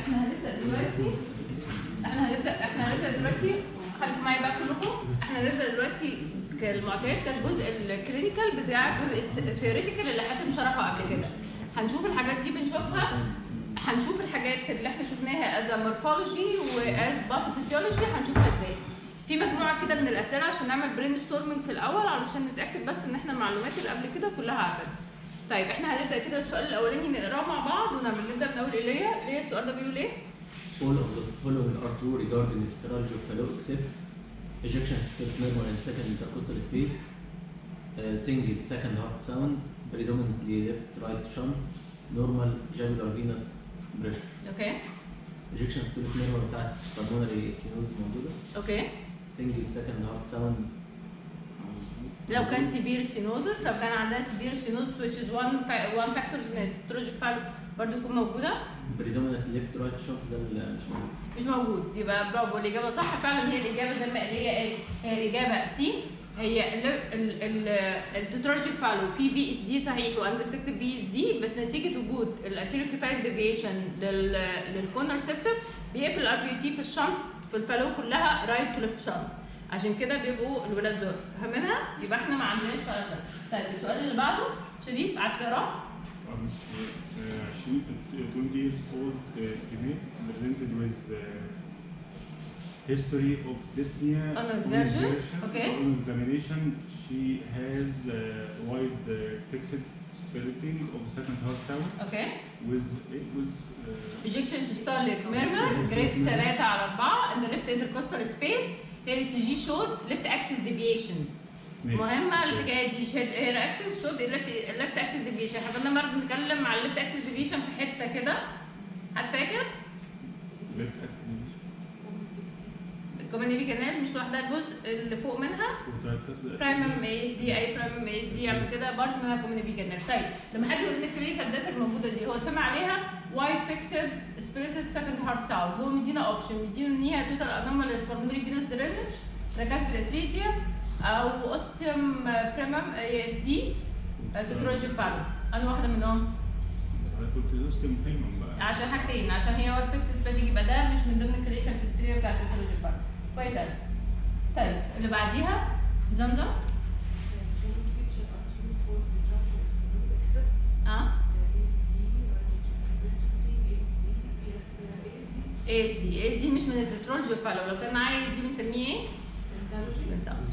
احنا هنبدا دلوقتي خليكم معايا بقى كلكم. احنا هنبدا دلوقتي كالمعتاد ده الجزء الكلينيكال بتاع الجزء الثيوريتيكال اللي حد شرحه قبل كده. هنشوف الحاجات دي بنشوفها، هنشوف الحاجات اللي احنا شفناها از مورفولوجي واز باثوفيسيولوجي هنشوفها ازاي. في مجموعه كده من الاسئله عشان نعمل برين ستورمنج في الاول علشان نتاكد بس ان احنا المعلومات اللي قبل كده كلها عارفينها. طيب احنا هنبدا كده السؤال الاولاني نقراه مع بعض نبدا من اول ايليا. السؤال ده بيقول ايه؟ All of the following are true regarding the tetralogy of Fallot except ejection system normal and second intercostal space, single second heart sound, predominantly left right shunt, normal jugular venous pressure. اوكي. ejection system normal بتاعت pulmonary stenosis موجودة. اوكي. single second heart sound. لو كان سيفير سينوزس، لو كان عندها سيفير سينوزس which is one factor من التترولوجي فالو برضه تكون موجوده. predominant left right shunt ده مش موجود. يبقى برافو، الاجابه صح فعلا. هي الاجابه زي ما هي قالت، هي الاجابه سي. هي التترولوجي فالو في بي اس دي صحيح واندستكتيف بي اس دي، بس نتيجه وجود الانتيريور كيفاليك ديفيشن للكورنر سيبتم بيقفل الار بي تي في الشنط في الفالو كلها رايت تو ليفت شنط، عشان كده بيبقوا الولاد دول فاهمينها. يبقى احنا ما عندناش ولا ده. طيب السؤال اللي بعده شريف عايز تقراه؟ مش 20 years old female presented with history of dyspnea. On exertion. Okay. On examination, she has wide fixed splitting of the second heart sound. Okay. With ejection systolic murmur grade 3/4 in the left intercostal space. Here is G showed left axis deviation. مهمة الحكاية دي. شهد اير اكسس شود الليفت اكسس ديفيشن. احنا كنا مرة بنتكلم على الليفت اكسس ديفيشن في حتة كده، حد فاكر؟ left axis deviation. الكومينيبي كانال مش لوحدها، الجزء اللي فوق منها برايمم اي اس دي، اي برايمم اي اس دي يعمل كده برضه منها كومينيبي كانال. طيب لما حد يقول لك الكلينيكال داتا الموجودة دي هو سمع عليها وايد فيكسد سبيريتد سكند هارت ساوند. هو مدينا اوبشن، مدينا ان هي توتال انوماليز بالمونري فينس درينج، ركاسبيد اتريزيا او اوستيوم بريمم اي اس دي تترولوجي فالو. انا واحده منهم. انا قلت اوستيوم بريمم بقى عشان حاجتين، عشان هي وايد فيكس سبيريتد يبقى ده مش من ضمن الكلينيكال كريتيريا بتاعت التترولوجي فالو. كويس قوي. طيب اللي بعديها زمزم. اي اس دي مش من التترولوجي فالو. لو كان معايا دي بنسميه ايه؟ بنتالوجي.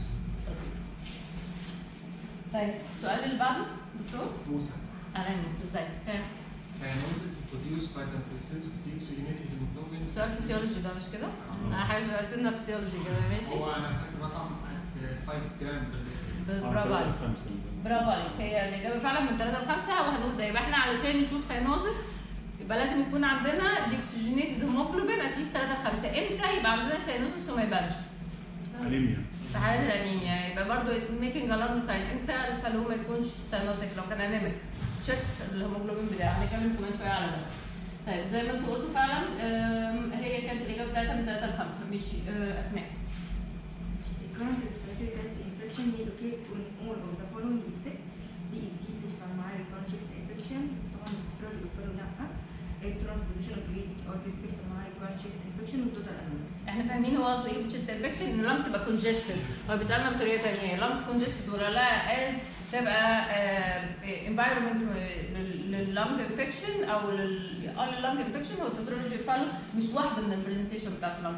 طيب السؤال اللي بعده دكتور موسى. اهلا موسى، ازيك؟ Cyanosis is produced by the presence of deoxygenated hemoglobin. سؤال فيسيولوجي ده مش كده؟ حاجه عايزيننا فيسيولوجي كده ماشي؟ هو انا فاكر رقم 5 جرام بالنسبه برافو عليك. برافو عليك. هي الاجابه فعلا من 3 ل 5 وهنقول ده. يبقى احنا علشان نشوف ساينوزس يبقى لازم يكون عندنا ديوكسيجينيتد هيموجلوبين اتليست 3 ل 5. امتى يبقى عندنا ساينوزس وما يبانش؟ انيميا. في حالات الانيميا يبقى برضه اسمه ميكنج الارم ساين. امتى الفالو ما يكونش ساينوتيك؟ لو كان انيميك تشيك الهيموجلوبين بتاعه. هنتكلم كمان شويه على ده. طيب زي ما انتوا قلتوا فعلا هي كانت الاجابه بتاعتها من 3 ل 5 مش اسماء. Current respiratory tract infection may occur when all of the following except BSD pulmonary chest infection. طبعا التترولوجي فالو لا. transposition of autistic pulmonary chest infection والتوتال انوماليز. احنا فاهمين هو قصده ايه بالتشست انفكشن؟ ان اللنج تبقى كونجستد. هو بيسالنا بطريقه ثانيه، اللنج كونجستد ولا لا از تبقى انفايرمنت لللنج انفكشن او لللنج انفكشن. هو التترولوجي فالو مش واحده من البرزنتيشن بتاعت اللنج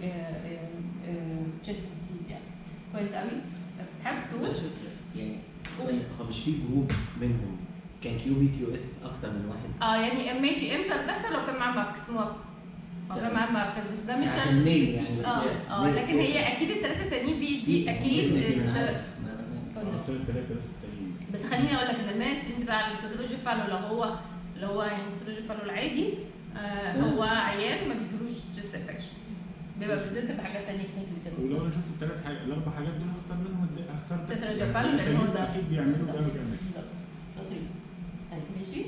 تشست ديزيز يعني. كويس قوي. تحب تقول؟ بس يعني هو مش في جروب منهم كان كيو بي كيو اس اكتر من واحد. يعني ماشي. امتى بتحصل؟ لو كان معاه ماركس موافق. لو كان معاه ماركس بس ده مش يعني يعني بس لكن هي اكيد الثلاثه التانيين بي اس دي اكيد. بس خليني اقول لك ان الماسترين بتاع التترولوجي فالو اللي هو يعني التترولوجي فالو العادي هو عيان ما بيجيلوش تشست انفكشن، بيبقى بريزنت بحاجات ثانيه كتير. ولو انا شفت الاربع حاجات دول هختار منهم التترولوجي فالو لان هو ده اكيد بيعملوا ده وبيعملوا تقريبا. طيب ماشي.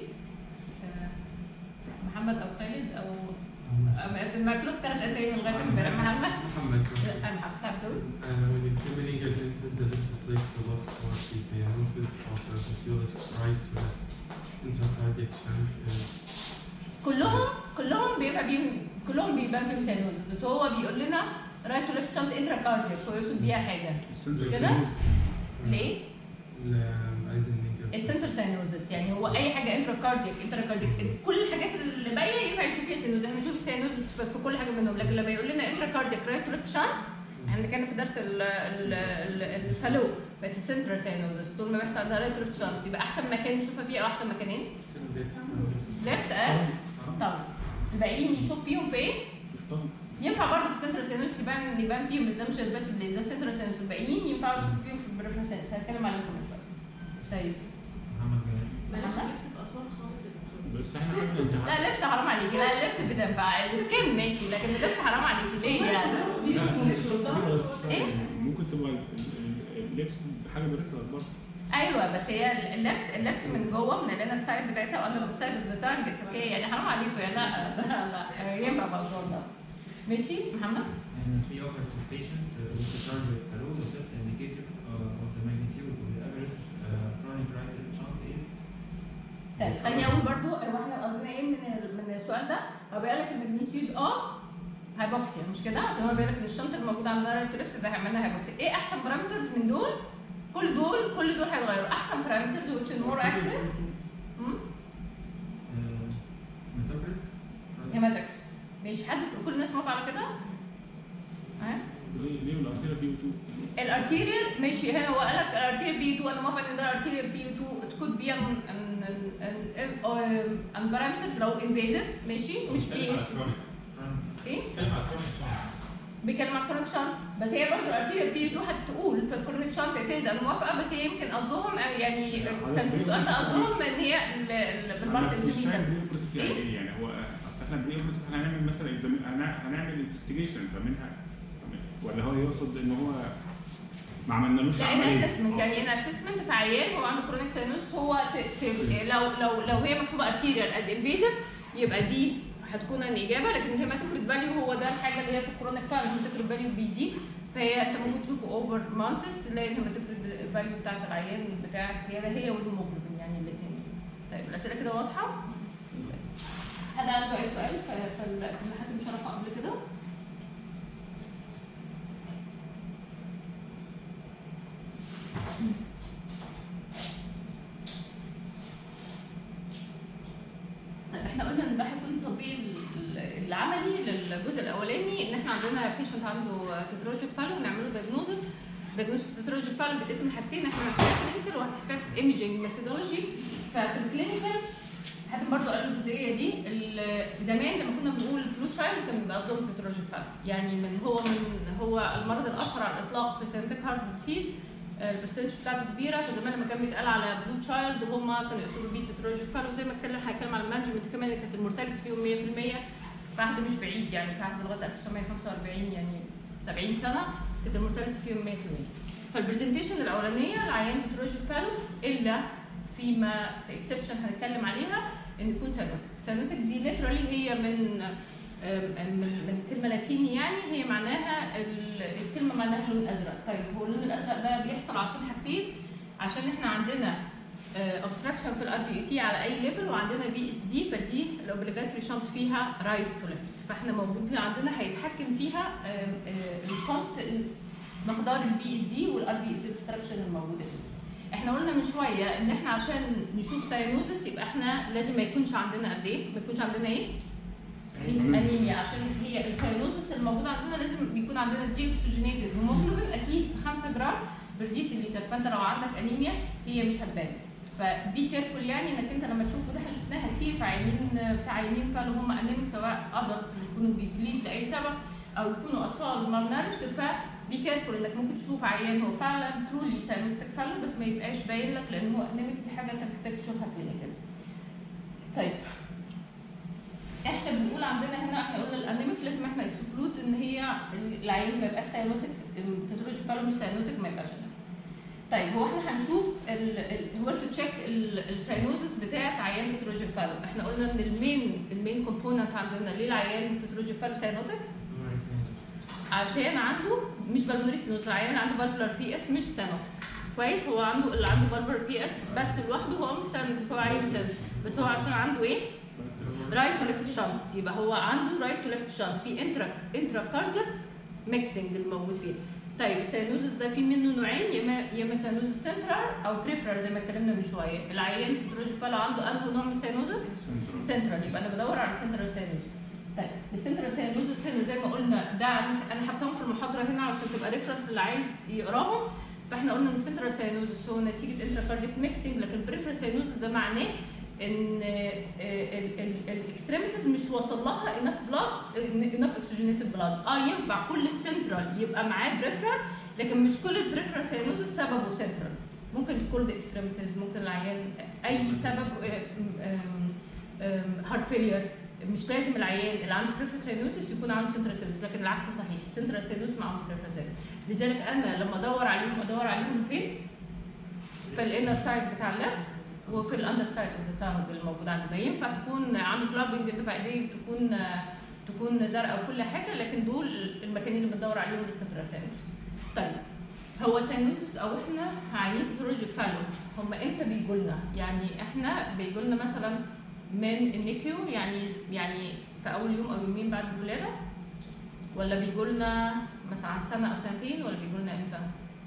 محمد او خالد او سمعت له 3 اسامي لغايه امبارح. محمد تعرف تقول؟ When examining a clinical, the list of place to look for the cyanosis of the physiologist right to intracardiac shunt is كلهم بيبقى ينفع فيهم كلهم بيبان فيهم ساينوزس، بس هو بيقول لنا رايت تو ليفت شنط انترا كاردياك، هو يقصد بيها حاجه مش كده؟ ليه؟ السنتر ساينوزس يعني هو اي حاجه انترا كاردياك كل الحاجات اللي باقيه ينفع يشوف فيها ساينوزس، احنا بنشوف الساينوزس في كل حاجه منهم، لكن لما يقول لنا انترا كاردياك رايت تو ليفت شنط احنا كنا في درس الفالو بس السنتر ساينوزس طول ما بيحصل عندها رايت تو ليفت شنط يبقى احسن مكان نشوفها فيه او احسن مكانين؟ ليفت طبعا الباقيين يشوف فيهم في ايه؟ ينفع برضه في السنتر ساينوزس يبان فيهم بس ده مش بس ده السنتر ساينوزس، الباقيين ينفعوا نشوف فيهم في البريفرال ساينوزس، هنتكلم عليهم كمان شويه. طيب بلاش لبس بأسوان خالص يا دكتور. بس احنا خدنا الامتحان. لا اللبس حرام عليكي، لا اللبس بتنفع السكين ماشي، لكن اللبس حرام عليكي ليه يعني؟ ايه؟ ممكن تبقى اللبس حاجه بريفرال برضه. ايوه بس هي اللبس من جوه من الانر سايد بتاعتها واندر السايد از ذا تانج اتس اوكي، يعني حرام عليكم يا لا ينفع بأسوان ده. ماشي محمد؟ And we offer to patient with the charge of fellow the test indicator of the magnitude of the average chronic right left shunt is. طيب خليني اقول برضو هو احنا قصدنا ايه من السؤال ده؟ هو بيقول لك الماجنتيود اوف هايبوكسيا مش كده؟ عشان هو بيقول لك ان الشنط الموجود عندها رايت ليفت ده هيعمل لنا هايبوكسيا، ايه احسن بارامترز من دول؟ كل دول هيتغيروا، احسن بارامترز which is more accurate هيماتك. مش حد كل الناس موافقه على كده؟ ها؟ ليه الارتيريال بي 2؟ الارتيريال ماشي هنا هو قال لك الارتيريال بي 2 انا موافق ان ده الارتيريال بي 2 تكون بي ان بارامترز لو انفيزيف ماشي مش بي ايه؟ بيتكلم على الكرونيك شانت بس هي برضه الارتيريال بي 2 هتقول في الكرونيك شانت اتيز انا موافقه بس هي يمكن قصدهم يعني كان في السؤال ده قصدهم ان هي بالمارس ايه يعني هو اصل احنا احنا هنعمل مثلا هنعمل انفستيجيشن فمنها ولا هو يقصد ان هو ما عملنالوش عمليه؟ اسسمنت يعني انا اسسمنت في عيان هو عنده كرونيك ساينوس هو لو هي مكتوبه ارتيريال از انفيزيف يبقى دي هتكون الاجابه، لكن الهيماتوكريت فاليو هو ده الحاجه اللي هي في الكرونيك فعلا الهيماتوكريت فاليو بيزيد، فهي انت ممكن تشوفه اوفر مانتس تلاقي الهيماتوكريت فاليو بتاعت العيان بتاعك زياده هي والهيموجلوبين يعني الاثنين. طيب الاسئله كده واضحه؟ حد عنده اي سؤال في الامتحانات المشرحه قبل كده؟ طيب احنا قلنا ان ده هيكون التطبيق العملي للجزء الاولاني ان احنا عندنا بيشنت عنده تتروجيك فالو ونعمل له دايجنوزس في تتروجيك فالو بتقسم حاجتين، احنا هنحتاج كلينيكال وهنحتاج ايمجنج ميثودولوجي. ففي الكلينيكال حتى برضه قالوا الجزئيه دي زمان لما كنا بنقول بلو تشايلد كان بيبقى قصدهم تتروجيك فالو، يعني هو المرض الاشهر على الاطلاق في سيرتك هارت ديسيز البرسنتج بتاعته كبيره، فزمان لما كان بيتقال على بلو تشايلد هم كانوا يقصدوا بيه تتروجيك فالو، زي ما هنتكلم على المانجمنت كمان كانت المورتاليتي فيهم 100% في عهد مش بعيد يعني في عهد لغايه 1945 يعني 70 سنه كانت المورتاليتي فيهم 100%. فالبرزنتيشن الاولانيه العيان تتروجيك فالو الا فيما في اكسبشن هنتكلم عليها ان يكون ساينوتك دي ليترالي هي من كلمه لاتيني يعني هي معناها الكلمه معناها لون ازرق. طيب هو اللون الازرق ده بيحصل عشان حاجتين، عشان احنا عندنا obstruction في الار بي تي على اي ليفل وعندنا بي اس دي فدي الاوبليجاتوري شنط فيها رايت تو ليفت، فاحنا موجودين عندنا هيتحكم فيها الشنط مقدار البي اس دي والار بي تي obstruction الموجوده فيه. احنا قلنا من شويه ان احنا عشان نشوف ساينوزس يبقى احنا لازم ما يكونش عندنا قد ايه؟ ما يكونش عندنا ايه؟ انيميا، عشان هي الساينوزس الموجوده عندنا لازم يكون عندنا دي اكسجينيتد هيموجلوبين اتليست 5 جرام بالديسيليتر، فانت لو عندك انيميا هي مش هتبان. فبي كيرفول يعني انك انت لما تشوفه ده احنا شفناها كتير في عيانين فعلا هم انيميك سواء ادلت يكونوا بيبليد لاي سبب او يكونوا اطفال مالنارشد، فبي كيرفول انك ممكن تشوف عيان هو فعلا ترولي ساينوتك فعلا بس ما يبقاش باين لك لان هو انيميك، دي حاجه انت محتاج تشوفها كلينيكال. طيب احنا بنقول عندنا هنا احنا قلنا الانيميك لازم احنا اكسكلود ان هي العيان ما يبقاش ساينوتك، التتروجيك فالو مش ساينوتك ما يبقاش ده. طيب هو احنا هنشوف وير تو تشيك الساينوزس بتاعت عيان تتروجيك فالو. احنا قلنا ان المين كومبوننت عندنا ليه العيان تتروجيك فالو ساينوتك؟ عشان عنده مش بالمونري سينوز، العيان عنده فالفولار بي اس مش ساينوتك كويس، هو عنده فالفولار بي اس بس لوحده هو مش ساينوتك، هو عيان ساينوتك بس هو عشان عنده ايه؟ رايت تو ليفت شنت، يبقى هو عنده رايت تو ليفت شنت في انترا كاردياك ميكسنج الموجود فيه. طيب السينوزس ده في منه نوعين، يا اما سينوزس سنترال او بريفرال زي ما اتكلمنا من شويه. العيان تتروجي فالو عنده انه نوع من السينوزس؟ سنترال، يبقى انا بدور على سنترال سينوزس. طيب السنترال سينوزس هنا زي ما قلنا ده انا حاطاهم في المحاضره هنا عشان تبقى ريفرنس اللي عايز يقراهم. فاحنا قلنا ان السنترال سينوزس هو نتيجه انترا كاردياك ميكسنج، لكن البريفرال سينوزس ده معناه ان الاكستريميتيز مش واصل لها انف بلاد، انف اكسجينيتد بلاد. ينفع كل السنترال يبقى معاه بريفرال، لكن مش كل البريفرال سينوزس سببه سنترال. ممكن تكون الاكستريميتيز، ممكن العيان اي سبب، هارت فيلير. مش لازم العيان اللي عنده بريفرال سينوزس يكون عنده سنترال سينوزس، لكن العكس صحيح، السنترال سينوزس مع عنده بريفرال سينوزس. لذلك انا لما ادور عليهم فين؟ في الانر سايد بتاع اللاب وفي الاندر سايد بتاع الموجود عندنا. ينفع تكون عامل كلابنج انت في ايديك، تكون زرقاء وكل حاجه، لكن دول المكانين اللي بندور عليهم للسنترال سينوزس. طيب هو سينوزس او احنا عيانين تتروجي فالو هم امتى بيجوا لنا؟ يعني احنا بيجوا لنا مثلا من النيكيو، يعني في اول يوم او يومين بعد الولاده، ولا بيجوا لنا مثلا عن سنه او سنتين، ولا بيجوا لنا امتى؟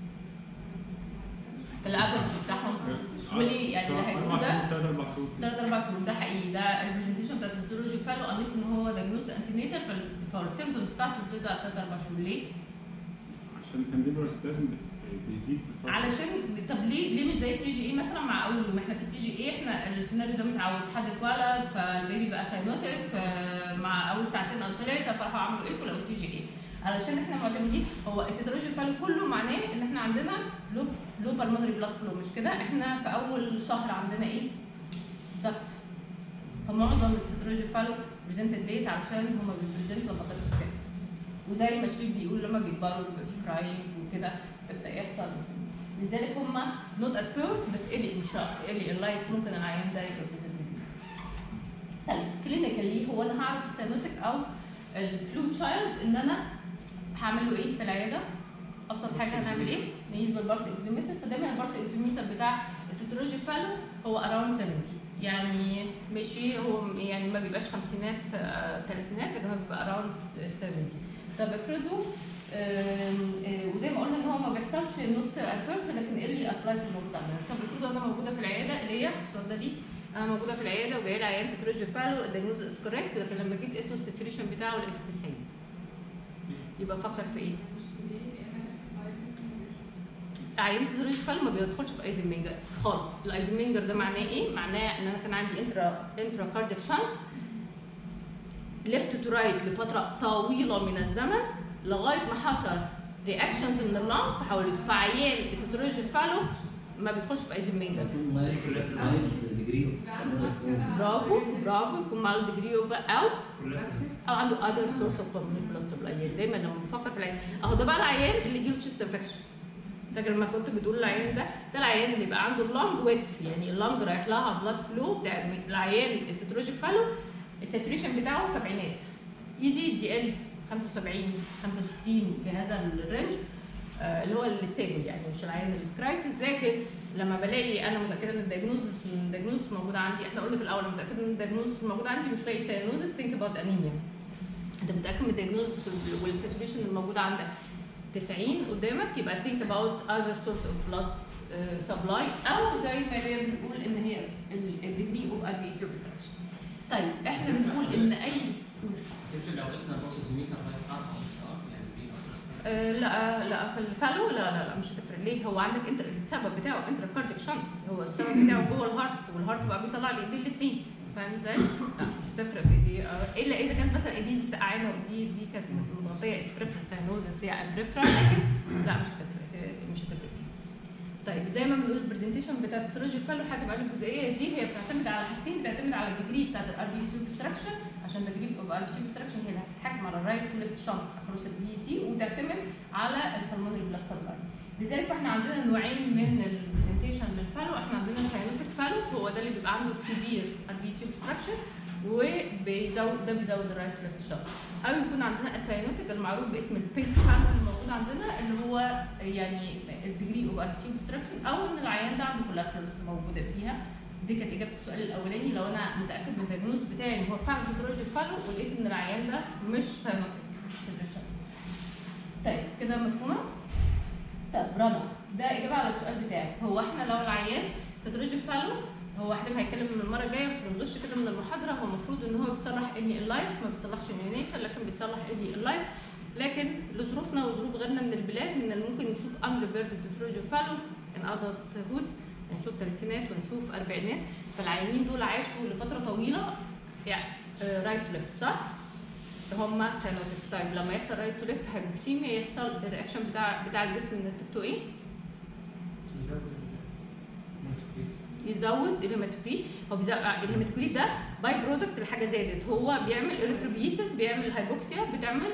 الافرج بتاعهم وليه يعني اللي هيقول ده 3-4 شهور ده حقيقي. ده البرزنتيشن بتاعت التتروجي فالو انليس ان هو دايجنوزد انتينيتال، فالسيمبتومز بتاعته بتبدا على 3-4 شهور. ليه؟ عشان الكانديدوس لازم بيزيد في الفتره. علشان طب ليه مش زي التي جي اي مثلا مع اول يوم؟ احنا في التي جي اي احنا السيناريو ده متعود، حد اتولد فالبيبي بقى ساينوتيك مع اول ساعتين او 3 فراحوا عملوا ايه ولقوا التي جي اي. علشان احنا معتمدين، هو التتروجي فالو كله معناه ان احنا عندنا لو بالمونري بلاد فلو، مش كده؟ احنا في اول شهر عندنا ايه؟ ضغط. فمعظم التتروجي فالو بريزنتد ليت علشان هم بيبريزنتوا لما طفل كده، وزي ما شريف بيقول لما بيكبروا بيبقى في كراينج وكده بيبدا يحصل. لذلك هم نوت ات بيرث بس ايرلي ان لايف ممكن العيان ده يبقى بريزنتد. طيب كلينيكالي هو انا هعرف السينوتيك او البلو تشايلد ان انا هعمل له ايه في العياده؟ ابسط حاجه هنعمل ايه؟ نقيس بالبارس اكزوميتر. فدايما البارس اكزوميتر بتاع التتروجي فالو هو اراوند 70، يعني ماشي، هو يعني ما بيبقاش خمسينات ثلاثينات، لكن هو بيبقى اراوند 70. طب افرضوا وزي ما قلنا ان هو ما بيحصلش نوت ات بيرث لكن ايرلي ات لايف الموجود عندنا. طب افرضوا انا موجوده في العياده اللي هي الصوره ده، انا موجوده في العياده وجاي لي عيان تتروجي فالو الدايجنوز از كوريكت، لكن لما جيت اسمه الساتوريشن بتاعه لقيته 90. يبقى فكر في ايه؟ عيان تتروجي فالو ما بيدخلش في ايزنمنجر خالص. الايزنمنجر ده معناه ايه؟ معناه ان انا كان عندي انترا كاردياك شانت ليفت تو رايت لفتره طويله من الزمن لغايه ما حصل رياكشنز من اللنج فحولته. فعيان التتروجي فالو ما بيدخلش في ايزنمنجر. برافو يكون معاه ديجري اوف او عنده اذر سورس اوف بالمونري بلاد سبلاي. دايما لما بفكر في العيان اهو ده بقى العيان اللي يجيله تشيست انفكشن. فاكر لما كنت بتقول العيان ده العيان اللي يبقى عنده اللنج ويت، يعني اللنج رايح لها بلاد فلو. ده العيان التتروجي فالو الساتوريشن بتاعه سبعينات، يزيد يقل 75 65 في هذا الرينج اللي هو الستيبل، يعني مش العيان اللي في كرايسيس. لكن لما بلاقي انا متاكده ان الدايجنوزس موجود عندي، احنا قلنا في الاول انا متاكده ان الدايجنوزس موجود عندي مش لاقي سيانوزس، ثينك اباوت انيميا. انت متاكد من الدايجنوزس والساتوريشن الموجود عندك 90 قدامك، يبقى ثينك اباوت اذر سورس اوف بلاد سبلاي، او زي ما هي بنقول ان هي الديجري اوف ار بي اتش ريستركشن. طيب احنا بنقول ان اي تفرق لو قسنا البوكس زوميتر لا في الفالو لا مش هتفرق. ليه؟ هو عندك انت السبب بتاعه انترا كاردياك شنت، هو السبب بتاعه جوه الهارت، والهارت بقى بيطلع لي ايديه الاثنين، فاهم ازاي؟ لا مش هتفرق في ايديه، الا اذا كانت مثلا ايديه دي سقعانه وايديه دي كانت مغطيه اسبريفرال ساينوزس هي بريفرال، لكن لا مش هتفرق. طيب زي ما بنقول البرزنتيشن بتاعت التتروجي فالو هتبقى الجزئيه دي هي بتعتمد على حاجتين، بتعتمد على الديجري بتاعت الار بي تيوب ديستراكشن، عشان الديجري اوف ار بي تيوب ديستراكشن هي اللي هتتحكم على الرايت وليفت شنت اكروس البي دي، وتعتمد على البلمونري بلاد سبلاي. لذلك احنا عندنا نوعين من البرزنتيشن للفالو. احنا عندنا ساينوتيك فالو، هو ده اللي بيبقى عنده سيفير ار بي تيوب ديستراكشن وبيزود الرايت وليفت شنت، او يكون عندنا الساينوتيك المعروف باسم البينك فالو الموجود عندنا، اللي هو يعني الديجري اوف ار بي تيوب ديستراكشن، او ان العيان ده عنده كولاترالز موجوده فيها دي كانت اجابه السؤال الاولاني، لو انا متاكد من الدايجنوز بتاعي ان هو فعلا تتروجي فالو ولقيت ان العيان ده مش ساينوتيك سيدوشن. طيب كده مفهومه؟ طيب رنا، ده اجابه على السؤال بتاعك. هو احنا لو العيان تتروجي فالو، هو حد هيتكلم من المره الجايه بس ما نغش كده من المحاضره، هو المفروض ان هو بيتصلح اني اللايف، ما بيصلحش نيونيتال لكن بيتصلح اني اللايف. لكن لظروفنا وظروف غيرنا من البلاد من ممكن نشوف unreverted تتروجي فالو ان adulthood، يعني نشوف ثلاثينات ونشوف اربعينات. فالعيانين دول عاشوا لفتره طويله يعني رايت ليفت صح؟ هم ساينوتيك. طيب لما يحصل رايت تو ليفت هايبوكسيميا يحصل الرياكشن بتاع الجسم نتيجته ايه؟ يزود الهيماتوكريت. هو الهيماتوكريت ده باي برودكت لحاجه زادت، هو بيعمل اريثروبيسيس، بيعمل هايبوكسيا،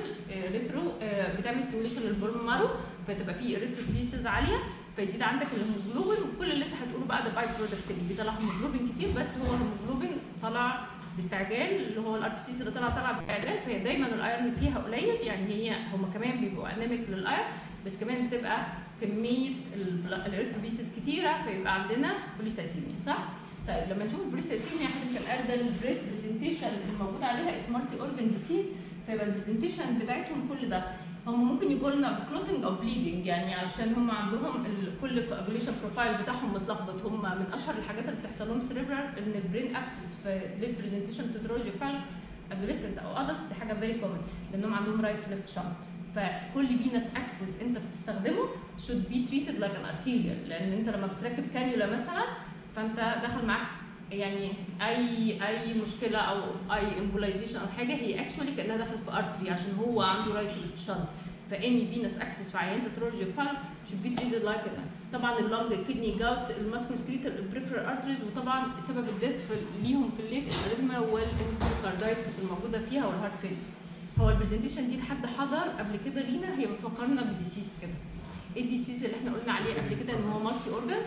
بتعمل ستيميوليشن للبون مارو، فتبقى فيه اريثروبيسيس عاليه فيزيد عندك الهيموجلوبين، وكل اللي انت هتقوله بقى ده باي برودكت اللي بيطلع هيموجلوبين كتير، بس هو الهيموجلوبين طلع باستعجال اللي هو الار بي سيز اللي طلع باستعجال، فهي دايما الايرون فيها قليل، يعني هم كمان بيبقوا انيميك للايرون، بس كمان بتبقى كميه الاريثروبيسيس كتيره فيبقى عندنا بوليسايسيميا صح؟ طيب لما نشوف البوليسايسيميا حضرتك كان قال ده البرزنتيشن الموجود عليها اسمارتي اورجان ديسيز، فيبقى البرزنتيشن بتاعتهم كل ده هم ممكن يقولوا لنا بكلوتنج او بليدنج، يعني علشان هم عندهم كل الكواجوليشن بروفايل بتاعهم متلخبط. هم من اشهر الحاجات اللي بتحصل لهم سيريبرال ان البرين ابسس في ليد برزنتيشن تتروجي فالو ادوليسنت او ادلتس، دي حاجه فيري كومن لانهم عندهم رايت ليفت شنط. فكل فينس اكسس انت بتستخدمه should be treated like an arterial، لان انت لما بتركب كانيولا مثلا فانت دخل معاك يعني اي مشكله او اي امبولايزيشن او حاجه هي اكشولي كانها دخلت في ارتري عشان هو عنده رايت ليفت شنط. فاني فينس اكسس في عيان تتروجي فالو should be treated like that. طبعا اللنج الكدني جاوتس الماسكولوسكليتال البريفرال ارتريز، وطبعا سبب الديث ليهم في الليت الاريثميا والانكاردايتس الموجوده فيها والهارت فيل. هو البرزنتيشن دي لحد حضر قبل كده لينا هي بتفكرنا بالديسيز كده. ايه الديسيز اللي احنا قلنا عليه قبل كده ان هو مالتي اورجانز؟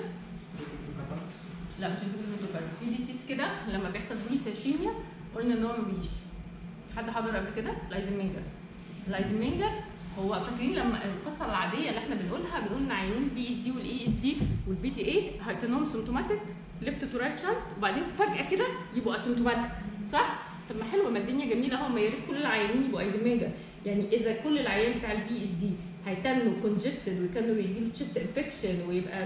لا مش الفيتروكاردز، في ديسيز كده لما بيحصل بوليسايشيميا قلنا ان هو ما بيجيش. حد حضر قبل كده؟ لايزنمنجر هو فاكرين لما القصه العاديه اللي احنا بنقولها بنقول ان عيانين بي اس دي والاي اس دي والبي تي اي هيتنهم سيمتوماتيك ليفت تو رايت شانت وبعدين فجاه كده يبقوا اسيمتوماتيك صح؟ طب ما حلوه، ما الدنيا جميله اهو، ما يا ريت كل العيانين يبقوا ايزنمنجر. يعني اذا كل العيان بتاع البي اس دي هيتنوا كونجستد ويكانوا يجيله تشيست انفكشن ويبقى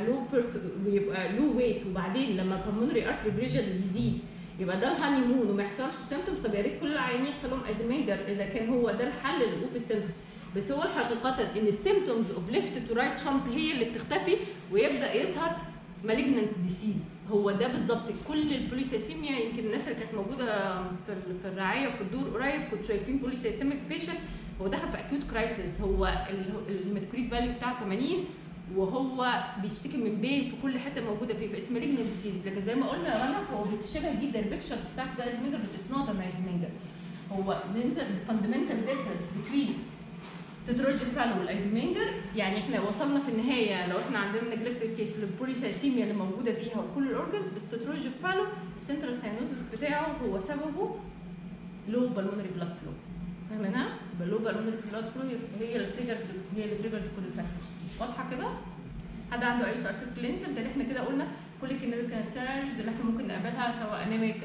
لو ويت وبعدين لما البلمونري ارتري بريشر يزيد يبقى ده الهاني مون وما يحصلش سيمتومز، طب يا ريت كل العيانين يحصل لهم ايزنمنجر اذا كان هو ده الحل للوقوف السيمتومز. بس هو الحقيقه ان السيمتومز اوف ليفت تو رايت شنط هي اللي بتختفي ويبدا يظهر مالجننت ديسيز. هو ده بالظبط كل البوليسايسيميا. يمكن الناس اللي كانت موجوده في الرعايه وفي الدور قريب كنتوا شايفين بوليسايسيميك بيشنت هو دخل في اكيوت كرايسيس، هو الميتوكريت فاليو بتاعه 80 وهو بيشتكي من بين في كل حته موجوده فيه، فاسم مالجننت ديسيز. لكن زي ما قلنا يا رنا هو بيتشابه جدا البيكشر بتاعت ده ايزنمنجر بس اتس نوت ان ايزنمنجر. هو انت الفاندمنتال ديفرنس بين تتروجي فالو والايزنمنجر، يعني احنا وصلنا في النهايه لو احنا عندنا نجلكتد كيس للبوليسايسيميا اللي موجوده فيها وكل الاورجنز، بس تتروجي فالو السنترال ساينوزس بتاعه هو سببه لو بالمونري بلاد فلو. فاهمينها؟ لو بالمونري بلاد فلو هي اللي تريجر كل الفاكتورز. واضحه كده؟ حد عنده اي سؤال في الكلينيكال؟ ده احنا كده قلنا كل الكلينيكال سيناريوز اللي احنا ممكن نقابلها سواء انيميك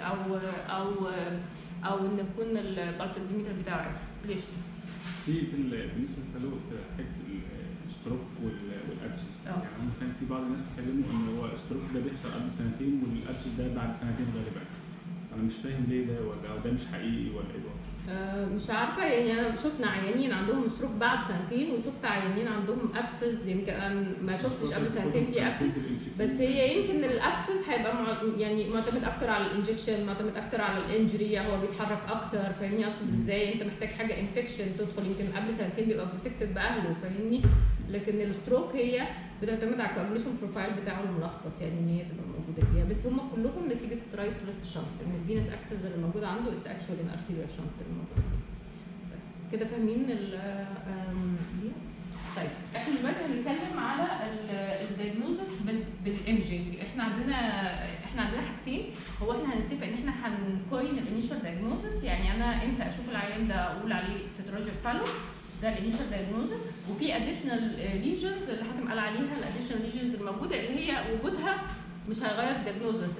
او ان يكون البلس اوكسيمتر بتاعه عالي. ليش؟ بالنسبه للفالو حته الستروك والابسس، يعني هم كان في بعض الناس بيتكلموا ان هو الستروك ده بيحصل قبل سنتين والابسس ده بعد سنتين غالبا. انا مش فاهم ليه ده، ولا ده مش حقيقي ولا ايه ده؟ مش عارفه، يعني انا شفنا عيانين عندهم ستروك بعد سنتين وشفت عيانين عندهم ابسس، يمكن انا ما شفتش قبل سنتين في ابسس، بس هي يمكن الابسس هيبقى يعني معتمد اكتر على الانجكشن، معتمد اكتر على الانجري، هو بيتحرك اكتر. فاهمني اقصد ازاي؟ انت محتاج حاجه انفكشن تدخل، يمكن قبل سنتين بيبقى بروتكتد باهله فاهمني. لكن الستروك هي بتعتمد على الكوجوليشن بروفايل بتاعه الملخبط، يعني ان هي تبقى موجوده فيها. بس هم كلهم نتيجه رايت ليفت شنط، ان الفينس اكسس اللي موجود عنده اتس اكشوالي ان ارتيريال شنط اللي موجود. كده فاهمين دي؟ طيب احنا بس هنتكلم على الدايجنوزس بالامجنج. احنا عندنا حاجتين. هو احنا هنتفق ان احنا هنكوين الانيشال دايجنوزس، يعني انا انت اشوف العيان ده اقول عليه تتروجي فالو، ده الانيشال دايجنوزس. وفي اديشنال ليجنز اللي حاتم قال عليها، الاديشنال ليجنز الموجوده اللي هي وجودها مش هيغير الدايجنوزس.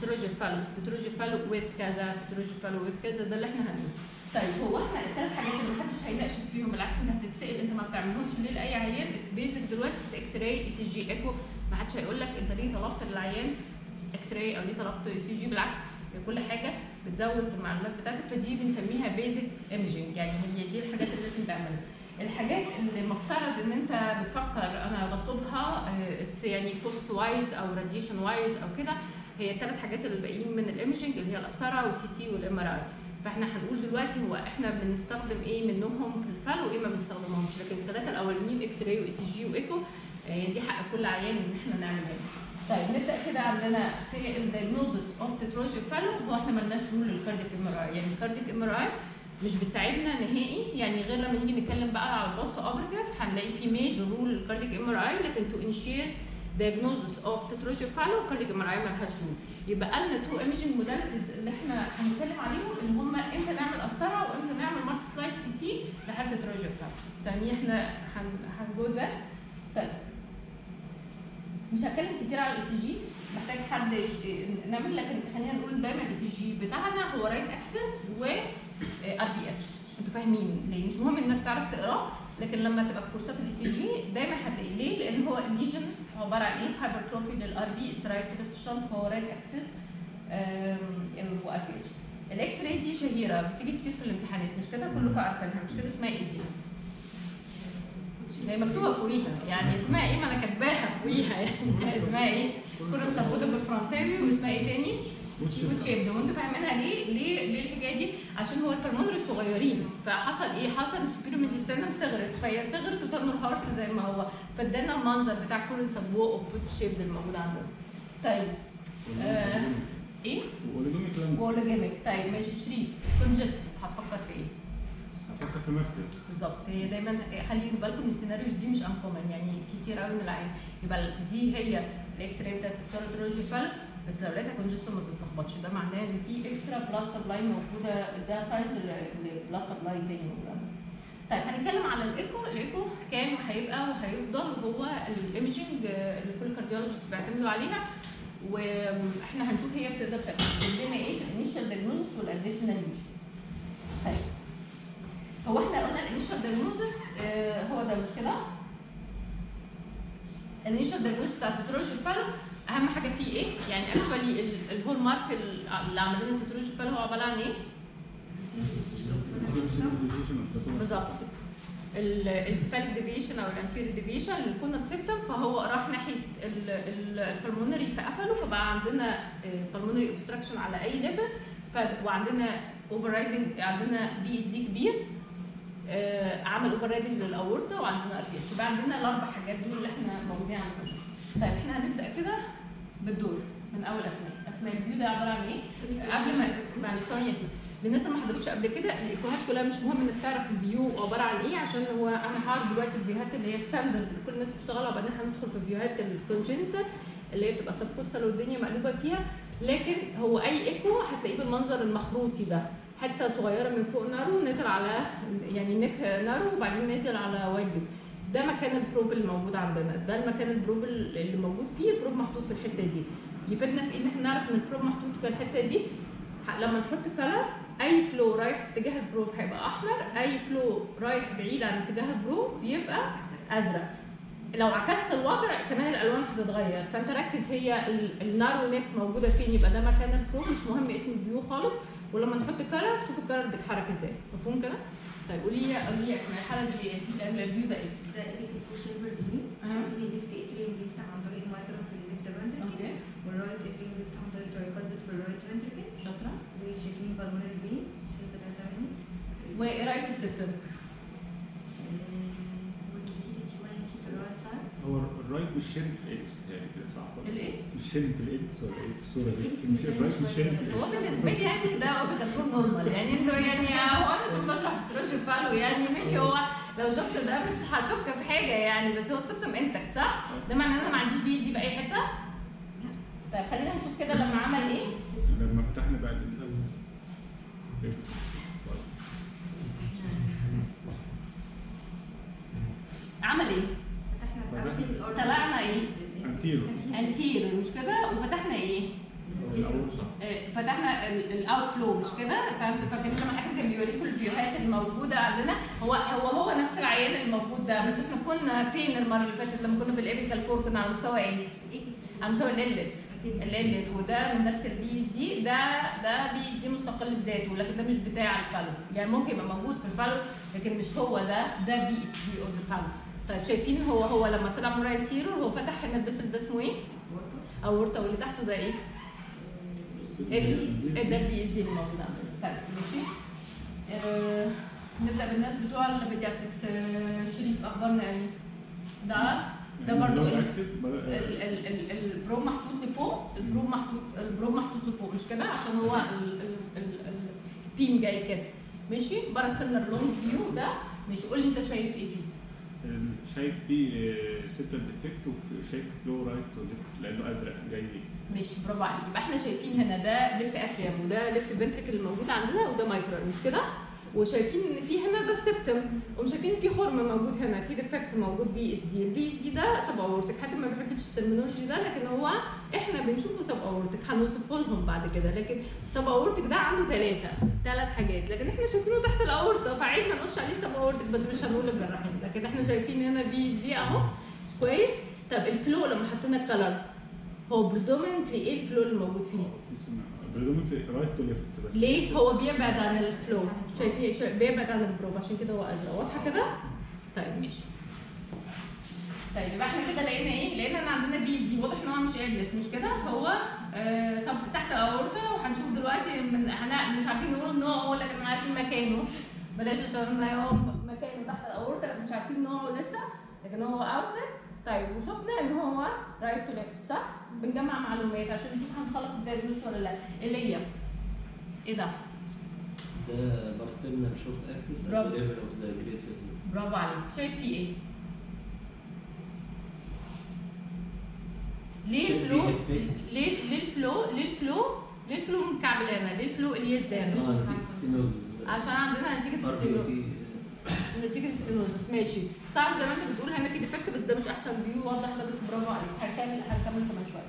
ستروجي فالو وذ كذا، ستروجي فالو وذ كذا، ده اللي احنا هنقوله. طيب هو احنا الثلاث حاجات اللي محدش هيناقش فيهم، بالعكس انت هتتسال انت ما بتعملهمش ليه لاي عيان. اتس بيزك دلوقتي في اكس راي اي سي جي ايكو، ما حدش هيقول لك انت ليه طلبت للعيان اكس راي او ليه طلبت اي سي جي، بالعكس كل حاجه بتزود في المعلومات بتاعتك، فدي بنسميها بيزك ايمجنج، يعني هي دي الحاجات اللي لازم تعملها. الحاجات اللي مفترض ان انت بتفكر انا بطلبها يعني كوست وايز او راديشن وايز او كده، هي الثلاث حاجات اللي باقيين من الايمجنج اللي هي القسطره والسي تي والام ار اي. فاحنا هنقول دلوقتي هو احنا بنستخدم ايه منهم في الفال وايه ما بنستخدمهمش، لكن الثلاثه الاولانيين اكس راي واي سي جي وايكو دي حق كل عيان ان احنا نعملها. طيب نبدا كده عندنا في الدايجنوزس اوف تتروجي فالو. هو احنا مالناش رول للكاردياك ام ار اي، يعني الكاردياك ام ار اي مش بتساعدنا نهائي، يعني غير لما نيجي نتكلم بقى على البوست اوبرتيف هنلاقي في ميجر رول للكاردياك ام ار اي، لكن تو انشير diagnosis of tetralogy fallow cardiac MRI مالهاش رول. يبقى لنا تو ايمجنج موداليتيز اللي احنا هنتكلم عليهم اللي هم امتى نعمل قسطره وامتى نعمل مالتي سلايس سي تي لحاله تتروجي فالو. يعني احنا هنجو ده. طيب مش هتكلم كتير على الاي سي جي، محتاج حد نعمل، لكن خلينا نقول دايما الاي سي جي بتاعنا هو رايت اكسس و ار بي اتش. انتوا فاهمين ليه؟ مش مهم انك تعرف تقراه، لكن لما تبقى في كورسات الاي سي جي دايما هتلاقيه. ليه؟ لان هو الليجن عباره عن ايه؟ هايبرتروفي للار بي، اتس رايت ليفت شنط، فهو رايت اكسس وار بي اتش. الاكس راي دي شهيره بتيجي كتير في الامتحانات، مش كده؟ كلكم عارفينها، مش كده؟ اسمها ايه دي؟ هي مكتوبه فوقيها، يعني اسمها ايه؟ ما انا كاتباها فوقيها، يعني اسمها ايه؟ كورن سابودا بالفرنساوي، واسمها ايه تاني؟ وتشيب. وانتوا فاهمينها ليه الحكايه دي؟ عشان هو البلمونري صغيرين، فحصل ايه؟ حصل السوبيرو ميديستانم صغرت، فهي صغرت وتنر هارت زي ما هو، فادانا المنظر بتاع كورن سابو وبوت شيب الموجود عندنا. طيب ايه؟ واولوجيميك. طيب ماشي شريف، كونجست هتفكر في ايه؟ هفكر في مكتب بالظبط. هي دايما خلي بالكم ان السيناريو دي مش انكومن، يعني كتير قوي من العين. يبقى دي هي الاكس راي بتاعت التتروجي فالو، بس لو لقيتها كونجست ما تتلخبطش، ده معناه ان في اكسترا بلاد سبلاي موجوده، ده ساينز البلاد سبلاي تاني موجوده. طيب هنتكلم على الايكو. الايكو كان هيبقى وهيفضل هو الايمجنج اللي كل كارديولوجيست بيعتمدوا عليها، واحنا هنشوف هي بتقدر تقدم لنا ايه في الانيشال دايجنوزس والاديشنال يوجن. طيب هو احنا قلنا الانيشال دايجنوزس هو ده، مش كده؟ الانيشال دايجنوزس بتاع التتروجي فالو اهم حاجه فيه ايه؟ يعني اكشوالي الهول مارك اللي عاملين التتروجي فالو هو عباره عن ايه؟ بالظبط الفاليك ديفيشن او الانتيريور ديفيشن للكونال سيبتم، فهو راح ناحيه البلمونري فقفله، فبقى عندنا بالمونري اوبستراكشن على اي ليفل، وعندنا اوفر رايدنج، عندنا بي اس دي كبير عمل اوفر رايدنج للاورطه، وعندنا ار بي اتش. يبقى عندنا الاربع حاجات دول اللي احنا موجودين عندنا. طيب احنا هنبدا كده بالدور من اول اسماء الفيو. ده عباره عن ايه؟ قبل ما معلش ثانيه، للناس اللي ما حضرتش قبل كده الايكوهات كلها مش مهم انك تعرف الفيو عباره عن ايه، عشان هو انا هعرض دلوقتي الفيوهات اللي هي ستاندرد اللي كل الناس بتشتغلها، وبعدين هندخل في الفيوهات الكونجنتال اللي هي بتبقى سبكوستال والدنيا مقلوبه فيها. لكن هو اي ايكو هتلاقيه بالمنظر المخروطي ده، حته صغيره من فوق نارو نازل على يعني نيك نارو وبعدين نازل على وايد بيس. ده مكان البروب اللي موجود عندنا، ده المكان البروب اللي موجود فيه. البروب محطوط في الحته دي، يفيدنا في ان احنا نعرف ان البروب محطوط في الحته دي. لما نحط كلر اي فلو رايح في اتجاه البروب هيبقى احمر، اي فلو رايح بعيد عن اتجاه البروب بيبقى ازرق. لو عكست الوضع كمان الالوان هتتغير، فانت ركز هي النارو نت موجوده فين، يبقى ده مكان البروب، مش مهم اسم الفيو خالص. ولما نحط كلر شوف الكلر بيتحرك ازاي، مفهوم كده؟ طيب قولي لي اسماء الحاله دي ايه؟ الفيو ده ايه؟ ده ايبيك فوشيفر فيو، شايفين الليفت اتريوم بيفتح عن طريق المايترا في الليفت فنتركل، والرايت اتريوم بيفتح عن طريق الترايكوزيد في الرايت فنتركل. شاطره. وشايفين بالمونري فين، شايفه ده تاني. وايه رايك في السبتم؟ هو الرايت مش شايف في الاكس يعني كده صح ولا الايه؟ مش شايف في الاكس ولا ايه في الصوره دي؟ مش الرايت مش شايف في هو الاكس. بالنسبه لي يعني ده اوبيكاتور نورمال، يعني انتوا يعني هو انا مش بشرح تروجي فالو يعني ماشي، هو لو شفت ده مش هشك في حاجه يعني، بس هو السبتم انتكت صح؟ ده معناه ان انا ما عنديش بي دي باي حته؟ طيب خلينا نشوف كده لما عمل ايه؟ لما فتحنا بقى عمل ايه؟ فتحنا طلعنا ايه؟ انتيرو انتيرو مش كده؟ وفتحنا ايه؟ فتحنا الاوت فلو مش كده؟ فهمتوا؟ فاكرين لما حاجه كان بيوريكم الفيوهات الموجوده عندنا؟ هو نفس العيان الموجود ده، بس احنا كنا فين المره اللي فاتت لما كنا في الابيكال فور؟ كنا على مستوى ايه؟ على مستوى الالت، وده من درس البي اس دي. ده بي اس دي مستقل بذاته، لكن ده مش بتاع الفالو، يعني ممكن يبقى موجود في الفالو لكن مش هو ده بي اس دي اوف الفالو. طيب شايفين هو لما طلع من رايت تيرور هو فتح هنا البسل ده اسمه ايه؟ اورتا، واللي تحته ده ايه؟ ده البي اس دي اللي موجود عندنا. طيب ماشي. نبدا بالناس بتوع البيدياتريكس. شريف اخبارنا ايه؟ ده برضه البروب محطوط لفوق، البروب محطوط لفوق مش كده؟ عشان هو البيم جاي كده ماشي. باراستيلر لونج فيو ده ماشي. قول لي انت شايف ايه فيه؟ شايف فيه سيبتال ديفكت، وشايف فلو رايت وليفت لانه ازرق جاي. ماشي برافو عليك. يبقى احنا شايفين هنا ده ليفت اتريوم وده ليفت فنتريكل الموجود عندنا وده مايكرال مش كده؟ وشايفين ان في هنا ده السبتم، وشايفين في خرم موجود هنا، في ديفكت موجود بي اس دي. البي اس دي ده سب اورتك، حتى ما بحبش الترمينولوجي ده لكن هو احنا بنشوفه سب اورتك، هنوصفه لهم بعد كده. لكن سب اورتك ده عنده ثلاث حاجات، لكن احنا شايفينه تحت الاورطه فعيب ما نقولش عليه سب اورتك، بس مش هنقول الجراحين، لكن احنا شايفين هنا بي دي اهو كويس. طب الفلو لما حطينا الكلر هو بريدومينتلي ايه الفلو اللي موجود فيه؟ بريدومينتلي رايت تو ليفت. بس ليه؟ هو بيبعد عن الفلو، شايفين بيبعد عن البروب، عشان كده هو ازرق. واضحه كده؟ طيب ماشي. طيب يبقى احنا كده لقينا ايه؟ لقينا ان عندنا بي دي واضح ان هو مش قلت مش كده؟ هو صب تحت الاورطه، وهنشوف دلوقتي مش عارفين نقول نوعه لكن عارفين مكانه. بلاش عشان هو مكانه تحت الاورطه لكن مش عارفين نوعه لسه، لكن هو اوتلت. طيب وشفنا ان هو رايت تو ليفت صح؟ بنجمع معلومات عشان نشوف هنخلص الدايجنوز ولا لا. اللي هي ايه ده؟ ده باراستيلر شورت اكسس از ليفل اوف ذا جريت فيسلز. برافو عليك. شايف فيه ايه؟ ليه الفلو مكعبلانه؟ ليه الفلو اليزدان؟ نتيجة ستينوز. عشان عندنا نتيجة الستينوزس. ماشي صعب زي ما انت بتقول، هنا في ديفكت بس ده مش احسن فيو واضح ده، بس برافو عليك. هنكمل كمان شويه.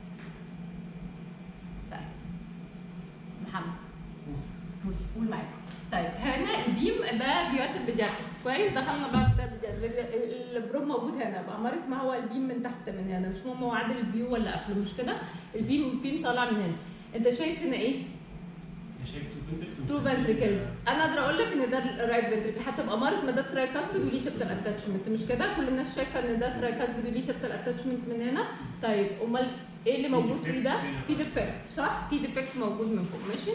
طيب محمد موسى قول معايا. طيب هنا البيم ده فيوات البيدياتريكس كويس. دخلنا بقى في البيدياتريكس، البروب موجود هنا بقى مرت ما هو البيم من تحت من هنا، مش مهم هو عادل الفيو ولا قافله مش كده؟ البيم طالع من هنا. انت شايف هنا ايه؟ شايف تو فنتريكلز. انا اقدر اقول لك ان ده الرايت فنتريكل، حتى ابقى مارك ما ده ترايكاسبيد وليه سبتال اتاتشمنت مش كده؟ كل الناس شايفه ان ده ترايكاسبيد وليه سبتال اتاتشمنت من هنا. طيب امال ايه اللي موجود فيه ده؟ في ديفكت صح؟ في ديفكت موجود من فوق ماشي؟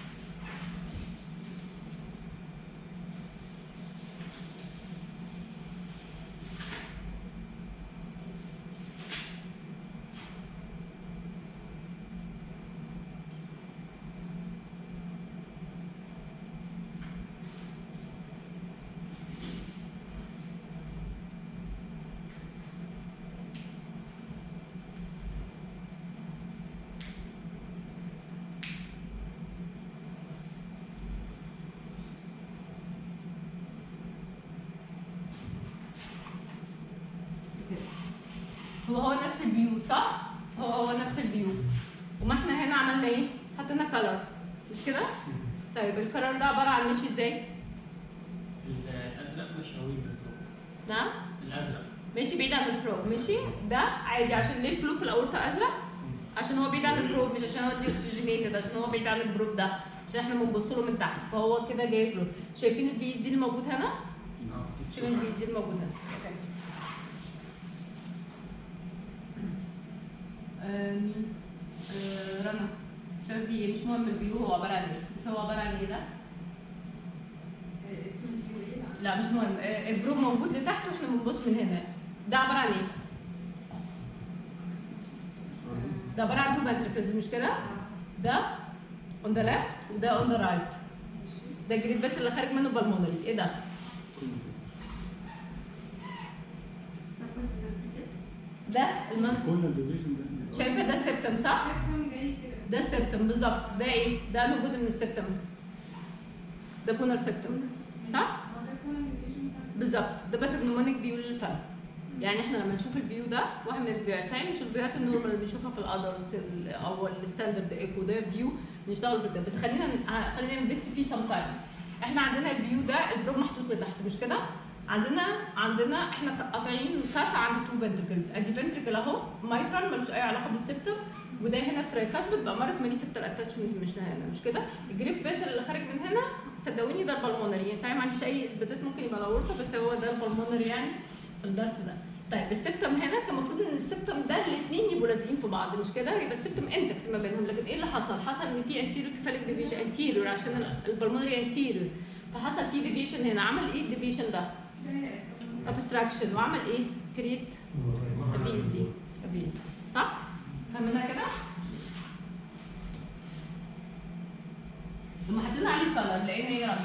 هو نفس الفيو صح؟ هو نفس الفيو. وما احنا هنا عملنا ايه؟ حطينا كلر مش كده؟ طيب الكلر ده عباره عن ماشي ازاي؟ الازرق مش قوي بالبروب. نعم؟ الازرق ماشي بعيد عن البروب ماشي؟ ده عادي. عشان ليه الفلو في الاورطه ازرق؟ عشان هو بعيد عن البروب، مش عشان هو دي اوكسجينيتد، عشان هو بعيد عن البروب ده، عشان احنا بنبص له من تحت فهو كده جاي فلو. شايفين البي اس دي اللي موجود هنا؟ شايفين البي اس دي اللي موجود هنا. اوكي. مين؟ رنا شايف بيه ايه؟ مش مهم الفيو هو عباره عن ايه، بس هو عباره عن ايه ده؟ اسم الفيو ايه؟ لا مش مهم. البروب موجود لتحت واحنا بنبص من هنا. ده عباره عن ايه؟ ده عباره عن تو فنتريكلز مش كده؟ ده اون ذا ليفت وده اون ذا رايت. ده الجريد بس اللي خارج منه بالمونري. ايه ده؟ ده شايفه ده السبتم صح؟ السبتم جاي كده. ده السبتم بالظبط. ده ايه؟ ده له جزء من السبتم. ده كونر سبتم صح؟ ده كون الديفيجن بتاع بالظبط. ده باترنومونيك بيقول للفم يعني احنا لما نشوف الفيو ده واحد من الفيوهات صحيح مش الفيوهات النورمال اللي بنشوفها في الادلتس او الستاندرد ايكو ده فيو بنشتغل بده، بس خلينا ننفست فيه سم تايمز. احنا عندنا الفيو ده البروب محطوط لتحت مش كده؟ عندنا احنا قاطعين كات عند تو فنتركلز، ادي فنتركل اهو مايترال ملوش اي علاقه بالسبتم، وده هنا ترايكاسبت بأمارة ماني سبتال اتاتشمنت مش هنا مش كده؟ الجريب بيسل اللي خارج من هنا صدقوني ده البلمونري، يعني فاهم ما عنديش اي اثباتات ممكن يبقى لورطه بس هو ده البلمونري يعني في الدرس ده. طيب السبتم هنا كان المفروض ان السبتم ده الاثنين يبقوا لازقين في بعض مش كده؟ يبقى السبتم انتكت ما بينهم، لكن ايه اللي حصل؟ حصل ان في انتيريور كيفاليك ديفيشن انتيريور عشان البلمونري انتيريور، فحصل في ديفيشن هنا. عمل ايه الديفيشن ده؟ ابستراكشن، وعمل ايه؟ كريت بي اس دي صح؟ فهمنا كده؟ لما حطينا عليه الكلر لقينا ايه رد؟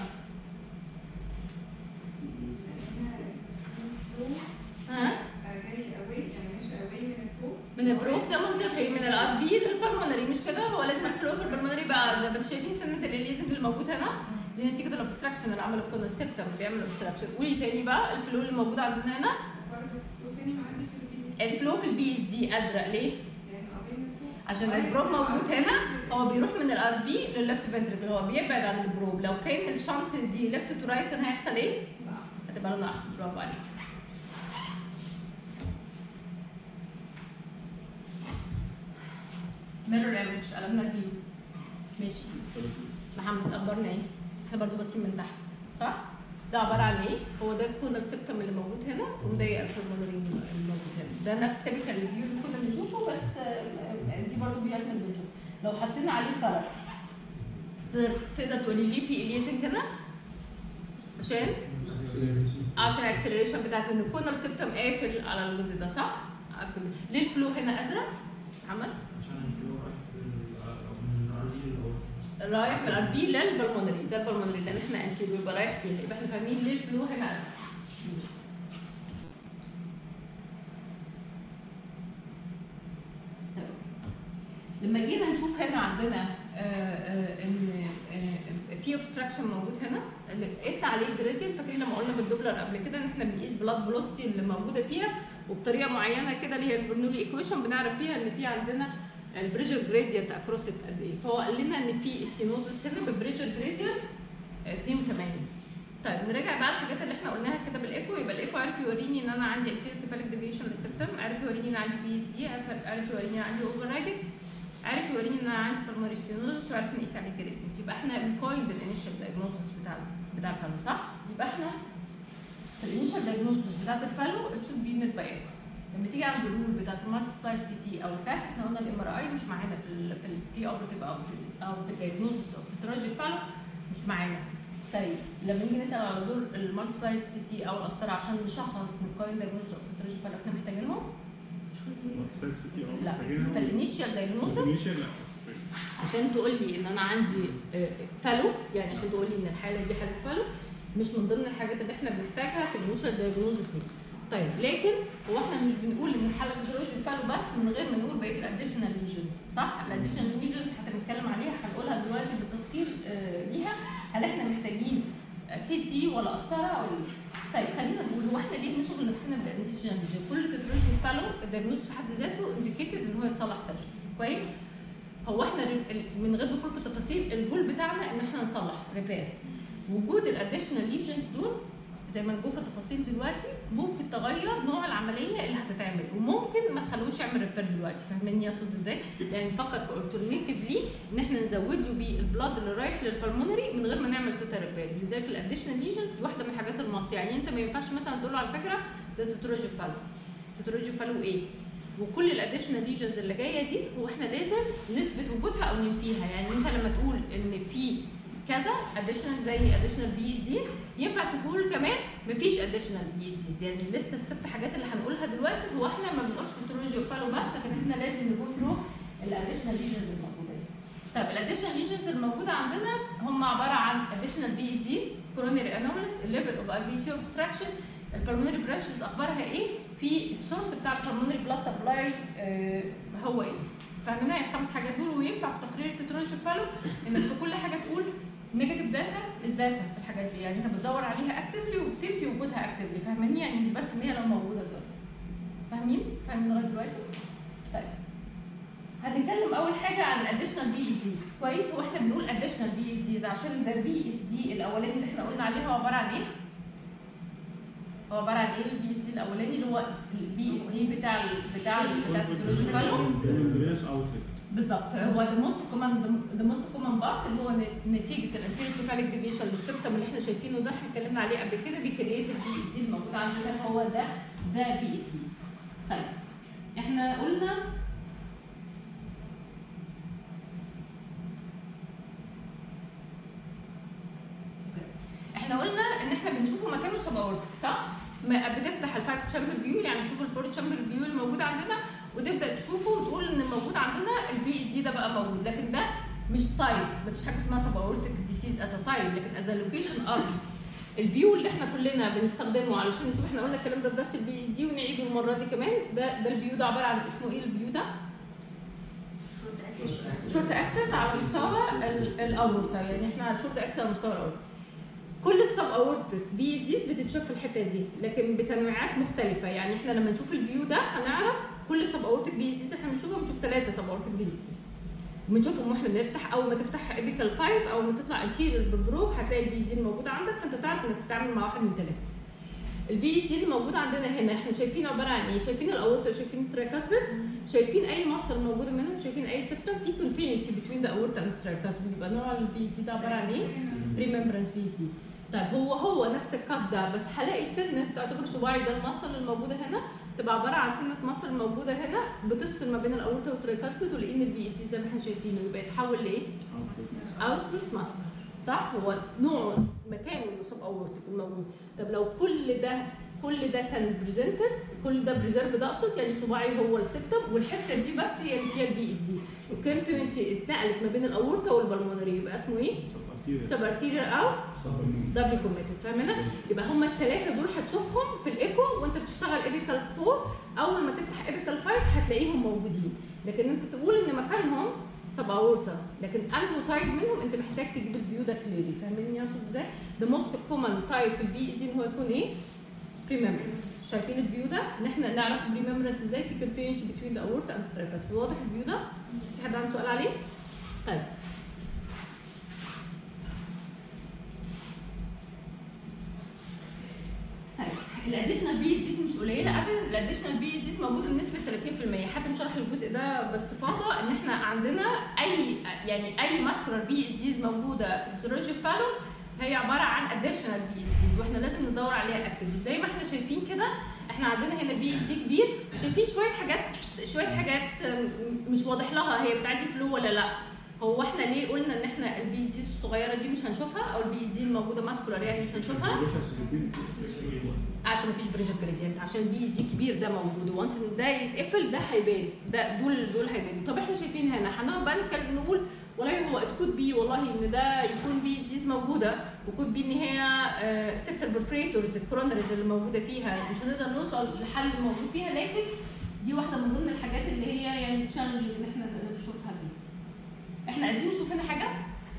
ها؟ من البروب ده منطقي، من الار بي للبلمونري مش كده؟ هو لازم الفلو في البلمونري بقى، بس شايفين سنه الليزنج اللي موجود هنا دي نتيجه الابستراكشن اللي عمله الكونال سيبتم بيعمل ابستراكشن. قولي تاني بقى الفلو اللي موجود عندنا هنا الفلو في البي اس دي ازرق ليه؟ عشان البروب موجود هنا هو بيروح من الار بي للليفت فنتركل، هو بيبعد عن البروب. لو كان الشنط دي ليفت تو رايت كان هيحصل ايه؟ هتبقى لونها احمر. برافو عليك. ميرور ايمج قلبنا الفيو ماشي. محمد اخبارنا ايه؟ احنا برضو باصين من تحت صح؟ ده عباره عن ايه؟ هو ده الكونال سيبتم اللي موجود هنا ومضيق البلمونري الموجود هنا. ده نفس تيبيكال الفيو اللي كنا بنشوفه بس دي برضه فيوهات من بنشوف. لو حطينا عليه كلر تقدر تقولي ليه في اليزنج هنا؟ عشان الاكسلريشن بتاعت ان الكونال سيبتم قافل على الجزء ده صح؟ قافل. ليه الفلو هنا ازرق؟ محمد؟ عشان الفلو من الار دي رايح من الار بي للبلمونري، ده البلمونري اللي احنا انتيريور يبقى رايح فيها، يبقى احنا فاهمين ليه الفلو هنا ازرق. لما جينا نشوف هنا عندنا ان في اوبستراكشن موجود هنا قسنا عليه الجريدينت. فاكرين لما قلنا بالدوبلر قبل كده ان احنا بنقيس بلاد فيلوسيتي اللي موجوده فيها وبطريقه معينه كده اللي هي البرنولي ايكويشن بنعرف فيها ان في عندنا البريشر جريدينت اكروس قد ايه. فهو قال لنا ان في السينوزس هنا بالبريشر جريدينت 82. طيب نراجع بقى الحاجات اللي احنا قلناها كده بالايكو. يبقى الايكو عرف يوريني ان انا عندي انتيريور كيفاليك ديفيشن للسبتم، عرف يوريني ان عندي بي اس دي، عرف يوريني ان عندي اوفر رايدنج، عرف يوريني ان انا عندي بالمونري ستينوزس، وعرف نقيس عليه الجريدينت. يبقى احنا بنكويند الانيشال دايجنوستس بتاع الفالو صح؟ يبقى احنا الانيشال دايجنوستس بتاعت الفالو اتشود بي ميد باي ايكو. لما تيجي عند الرول بتاعت المالتي سلايس سي تي او الكاف احنا قلنا الام ار اي مش معانا في البري اوبرتيف او في الدايجنوستس او في التراجي فالو مش معانا. طيب لما نيجي نسال على دور المالتي سلايس سي تي او القسطره عشان نشخص نكوين دايجنوستس او التراجي فالو احنا محتاجينهم؟ لا. فالانيشال دايجنوستس عشان تقول لي ان انا عندي فالو، يعني عشان تقول لي ان الحاله دي حاله فالو مش من ضمن الحاجات اللي احنا بنحتاجها في الانيشال دايجنوستس دي. طيب لكن هو احنا مش بنقول ان الحاله فيزيولوجي فالو بس من غير ما نقول بقيه الاديشنال ليجنز صح؟ الاديشنال ليجنز هنتكلم عليها هنقولها دلوقتي بالتفصيل ليها. هل احنا محتاجين سي تي ولا قسطره ولا طيب خلينا نقول هو احنا ليه بنشغل نفسنا بالاديشنال ليجن؟ كل تترولوجي فالو الدايجنوستس في حد ذاته انديكيتد ان هو يصلح سيرجري كويس؟ هو احنا من غير دخول في التفاصيل الجول بتاعنا ان احنا نصلح ريبير. وجود الاديشنال ليجنز دول زي ما نقول في التفاصيل دلوقتي ممكن تغير نوع العمليه اللي هتتعمل وممكن ما تخلوش يعمل ريبير دلوقتي. فاهميني اقصد ازاي؟ يعني نفكر في الترنيتيف ليه ان احنا نزود له بيه البلاد اللي رايح للبلمونري من غير ما نعمل توتال ريبير. لذلك الاديشنال ليجنز واحده من الحاجات المصري. يعني انت ما ينفعش مثلا تقول له على فكره ده تتروجي فالو. تتروجي فالو ايه؟ وكل الاديشنال ليجنز اللي جايه دي هو احنا لازم نثبت وجودها او ننفيها. يعني انت لما تقول ان في كذا اديشنال زي اديشنال بي اس دي ينفع تقول كمان مفيش اديشنال بي اس دي. يعني لسه الست حاجات اللي هنقولها دلوقتي هو احنا ما بنقولش تتروجي فالو بس، لكن احنا لازم نقول ثرو الاديشنال ليجنز الموجوده دي. طيب الاديشنال ليجنز الموجوده عندنا هم عباره عن اديشنال بي اس ديز، كورونري انوماليز، الليفل اوف ار بي تي اوبستراكشن، البلمونري برانشز اخبارها ايه؟ في السورس بتاع البلمونري بلس سبلاي هو ايه؟ فاهمين الخمس حاجات دول. وينفع في تقرير التتروجي فالو انك في كل حاجه تقول نيجاتيف داتا از داتا في الحاجات دي. يعني انت بتدور عليها اكتفلي وبتنفي وجودها اكتفلي. فاهماني؟ يعني مش بس ان هي لو موجوده دول فاهمين لغايه دلوقتي؟ طيب هنتكلم اول حاجه عن الاديشنال بي اس ديز. كويس، هو احنا بنقول اديشنال بي اس ديز عشان ده بي اس دي الاولاني اللي احنا قلنا عليه هو عباره عن ايه؟ هو عباره عن ايه البي اس دي الاولاني اللي هو البي اس دي بتاع الباثولوجي فالو بالظبط. هو ذا موست كومن بارت اللي هو نتيجه الانتيريور كيفاليك ديفيشن للسبتم اللي احنا شايفينه ده، احنا اتكلمنا عليه قبل كده، بيكريت البي اس دي الموجود عندنا، هو ده بي اس دي. طيب احنا قلنا ان احنا بنشوفه مكانه سب اورتيك صح؟ بتفتح الفايف تشامبر فيو، يعني بنشوف الفور تشامبر فيو اللي موجود عندنا وتبدا تشوفه وتقول ان موجود عندنا البي اس دي ده بقى موجود، لكن ده مش تايب، مفيش حاجه اسمها سب اورتيك ديسيز از تايب، لكن از لوكيشن اوف الفيو اللي احنا كلنا بنستخدمه علشان نشوف. احنا قلنا الكلام ده في درس البي اس دي ونعيده المره دي كمان. ده الفيو ده عباره عن اسمه ايه الفيو ده؟ شورت اكسس على مستوى الاورطه، يعني احنا شورت اكسس على مستوى الاورطه. كل السب اورتيك بي اس ديز بتتشاف في الحته دي لكن بتنويعات مختلفه، يعني احنا لما نشوف الفيو ده هنعرف كل سب اورتيك بي اس ديز احنا بنشوفها، بنشوف 3 سب اورتيك بي اس ديز بنشوفهم واحنا بنفتح. اول ما تفتح ايبيكال 5 او ما تطلع انتيريور بالبرو هتلاقي البي اس دي الموجوده عندك، فانت تعرف انك بتتعامل مع واحد من 3. البي اس دي اللي موجود عندنا هنا احنا شايفين عباره عن ايه؟ شايفين الاورطه، شايفين الترايكاسبيد، شايفين اي مصل موجوده منهم، شايفين اي سبتم في كونتينيوتي بين ذا اورطه اند الترايكاسبيد. يبقى نوع البي اس دي ده عباره عن ايه؟ بريممبرنس بي اس دي. طيب هو نفس الكات ده، بس هلاقي سنه تعتبر صباعي ده المصل الموجوده هنا تبقى عباره عن سنه مصل موجوده هنا بتفصل ما بين الاورطه والترايكاسبيد، ولقينا البي اس دي زي ما احنا شايفينه يبقى يتحول لايه؟ اوتبوت ماسكر صح؟ هو نوع مكانه سب اورتيك الموجود. طب لو كل ده كان بريزنتد، كل ده بريزرف ده اقصد، يعني صباعي هو السبتم والحته دي بس هي اللي فيها البي اس دي، وكونتينيوتي اتنقلت ما بين الاورطه والبلمونري، يبقى اسمه ايه؟ سب ارتيريال او دبل كوميتد. فاهمين؟ يبقى هم الثلاثه دول هتشوفهم في الايكو وانت بتشتغل ايبيكال 4. اول ما تفتح ايبيكال 5 هتلاقيهم موجودين، لكن انت تقول ان مكانهم سب اورتا، لكن انه تايب منهم انت محتاج تجيب الفيو ده كليري. فاهمين اقصد ازاي؟ ذا موست كومن تايب في البي اس دي ان هو يكون ايه؟ بريممبرنس. شايفين الفيو ده؟ ان احنا نعرف بريممبرنس ازاي في كونتينيوتي بين ذا اورتا اند الترايكاسبيد. واضح الفيو ده؟ في حد عنده سؤال عليه؟ طيب الاديشنال بي اس ديز مش قليله ابدا، الاديشنال بي اس ديز موجوده بنسبه 30%. حتى مشرح الجزء ده باستفاضه ان احنا عندنا اي ماسكولار بي اس ديز موجوده في الباثولوجي فالو هي عباره عن اديشنال بي اس ديز، واحنا لازم ندور عليها اكتف. زي ما احنا شايفين كده احنا عندنا هنا بي اس دي كبير، شايفين شويه حاجات مش واضح لها هي بتعدي فلو ولا لا. هو احنا ليه قلنا ان احنا البي اس دي الصغيره دي مش هنشوفها، او البي اس دي الموجوده ماسكولار يعني مش هنشوفها؟ عشان مفيش بريشر جريدينت، عشان البي اس دي كبير ده موجود، وانس ان ده يتقفل ده هيبان، ده دول هيبانوا. طب احنا شايفين هنا هنقعد بقى نتكلم نقول والله هو اتكود بي والله ان ده يكون بي اس ديز موجوده، وكود بي ان هي سيبتال برفريتورز الكورونرز اللي موجوده فيها، مش هنقدر نوصل لحل الموجود فيها، لكن دي واحده من ضمن الحاجات اللي هي يعني تشالنج ان احنا نقدر نشوفها دي. احنا قادرين نشوف هنا حاجه؟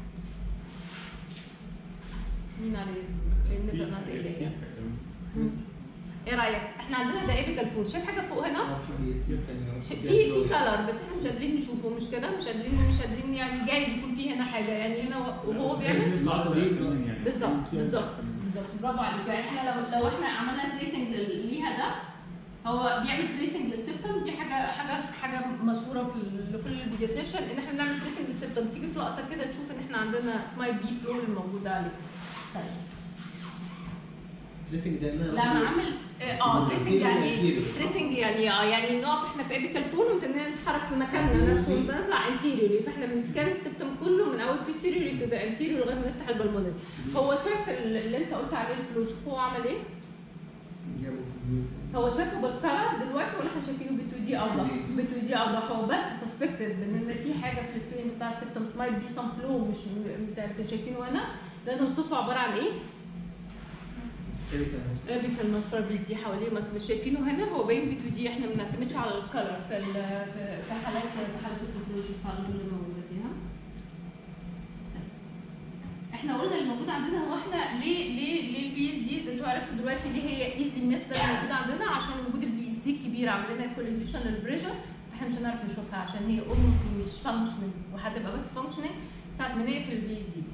مين عليه؟ نقدر نعمل ايه؟ ايه رايك؟ احنا عندنا ده ايبيكال فور، شايف حاجه فوق هنا؟ في كلر بس احنا مش قادرين نشوفه، مش كده؟ مش قادرين يعني جايز يكون في هنا حاجه، يعني هنا وهو بيعمل بالظبط برافو عليك. يعني احنا لو احنا عملنا تريسنج ليها ده هو بيعمل تريسنج للسيبتم، دي حاجه مشهوره في لكل البيدياتريشن ان احنا بنعمل تريسنج للسيبتم، تيجي في لقطه كده تشوف ان احنا عندنا ماي بي فلور الموجوده عليه. طيب تريسنج ده لا انا عامل تريسنج يعني نقف احنا في ايبيكال فول ونبتدي نتحرك في مكاننا نفسه ونطلع انتيريوري، فاحنا بنسكان السيبتم كله من اول بيستيريوري تو ذا انتيريور لغايه ما نفتح البلمونري. هو شاف اللي انت قلت عليه الفلو، شوف هو عمل ايه؟ هو شافه بالكلر دلوقتي ولا احنا شايفينه ب2 دي اوضح؟ ب2 دي اوضح. هو بس سسبكتد ان في حاجه في السكرين بتاع السيبتم مايت بي سم فلو مش بتاع اللي كنا شايفينه هنا، ده نوصفه عباره عن ايه؟ ايبيكال ماسكولار بيس دي حواليه مش شايفينه هنا، هو باين ب2 دي. احنا ما بنعتمدش على الكلر في حالات التكنولوجيا اللي موجوده فيها. احنا قلنا اللي موجود عندنا هو احنا ليه البي اس ديز انتوا عرفتوا دلوقتي ليه هي ايزلي ميس ده اللي موجود عندنا، عشان وجود البي اس دي كبيره عامله لنا ايكواليزيشن للبريشر، فاحنا مش هنعرف نشوفها عشان هي اولموستلي مش فانكشنال، وهتبقى بس فانكشنال ساعه ما نقفل البي اس دي.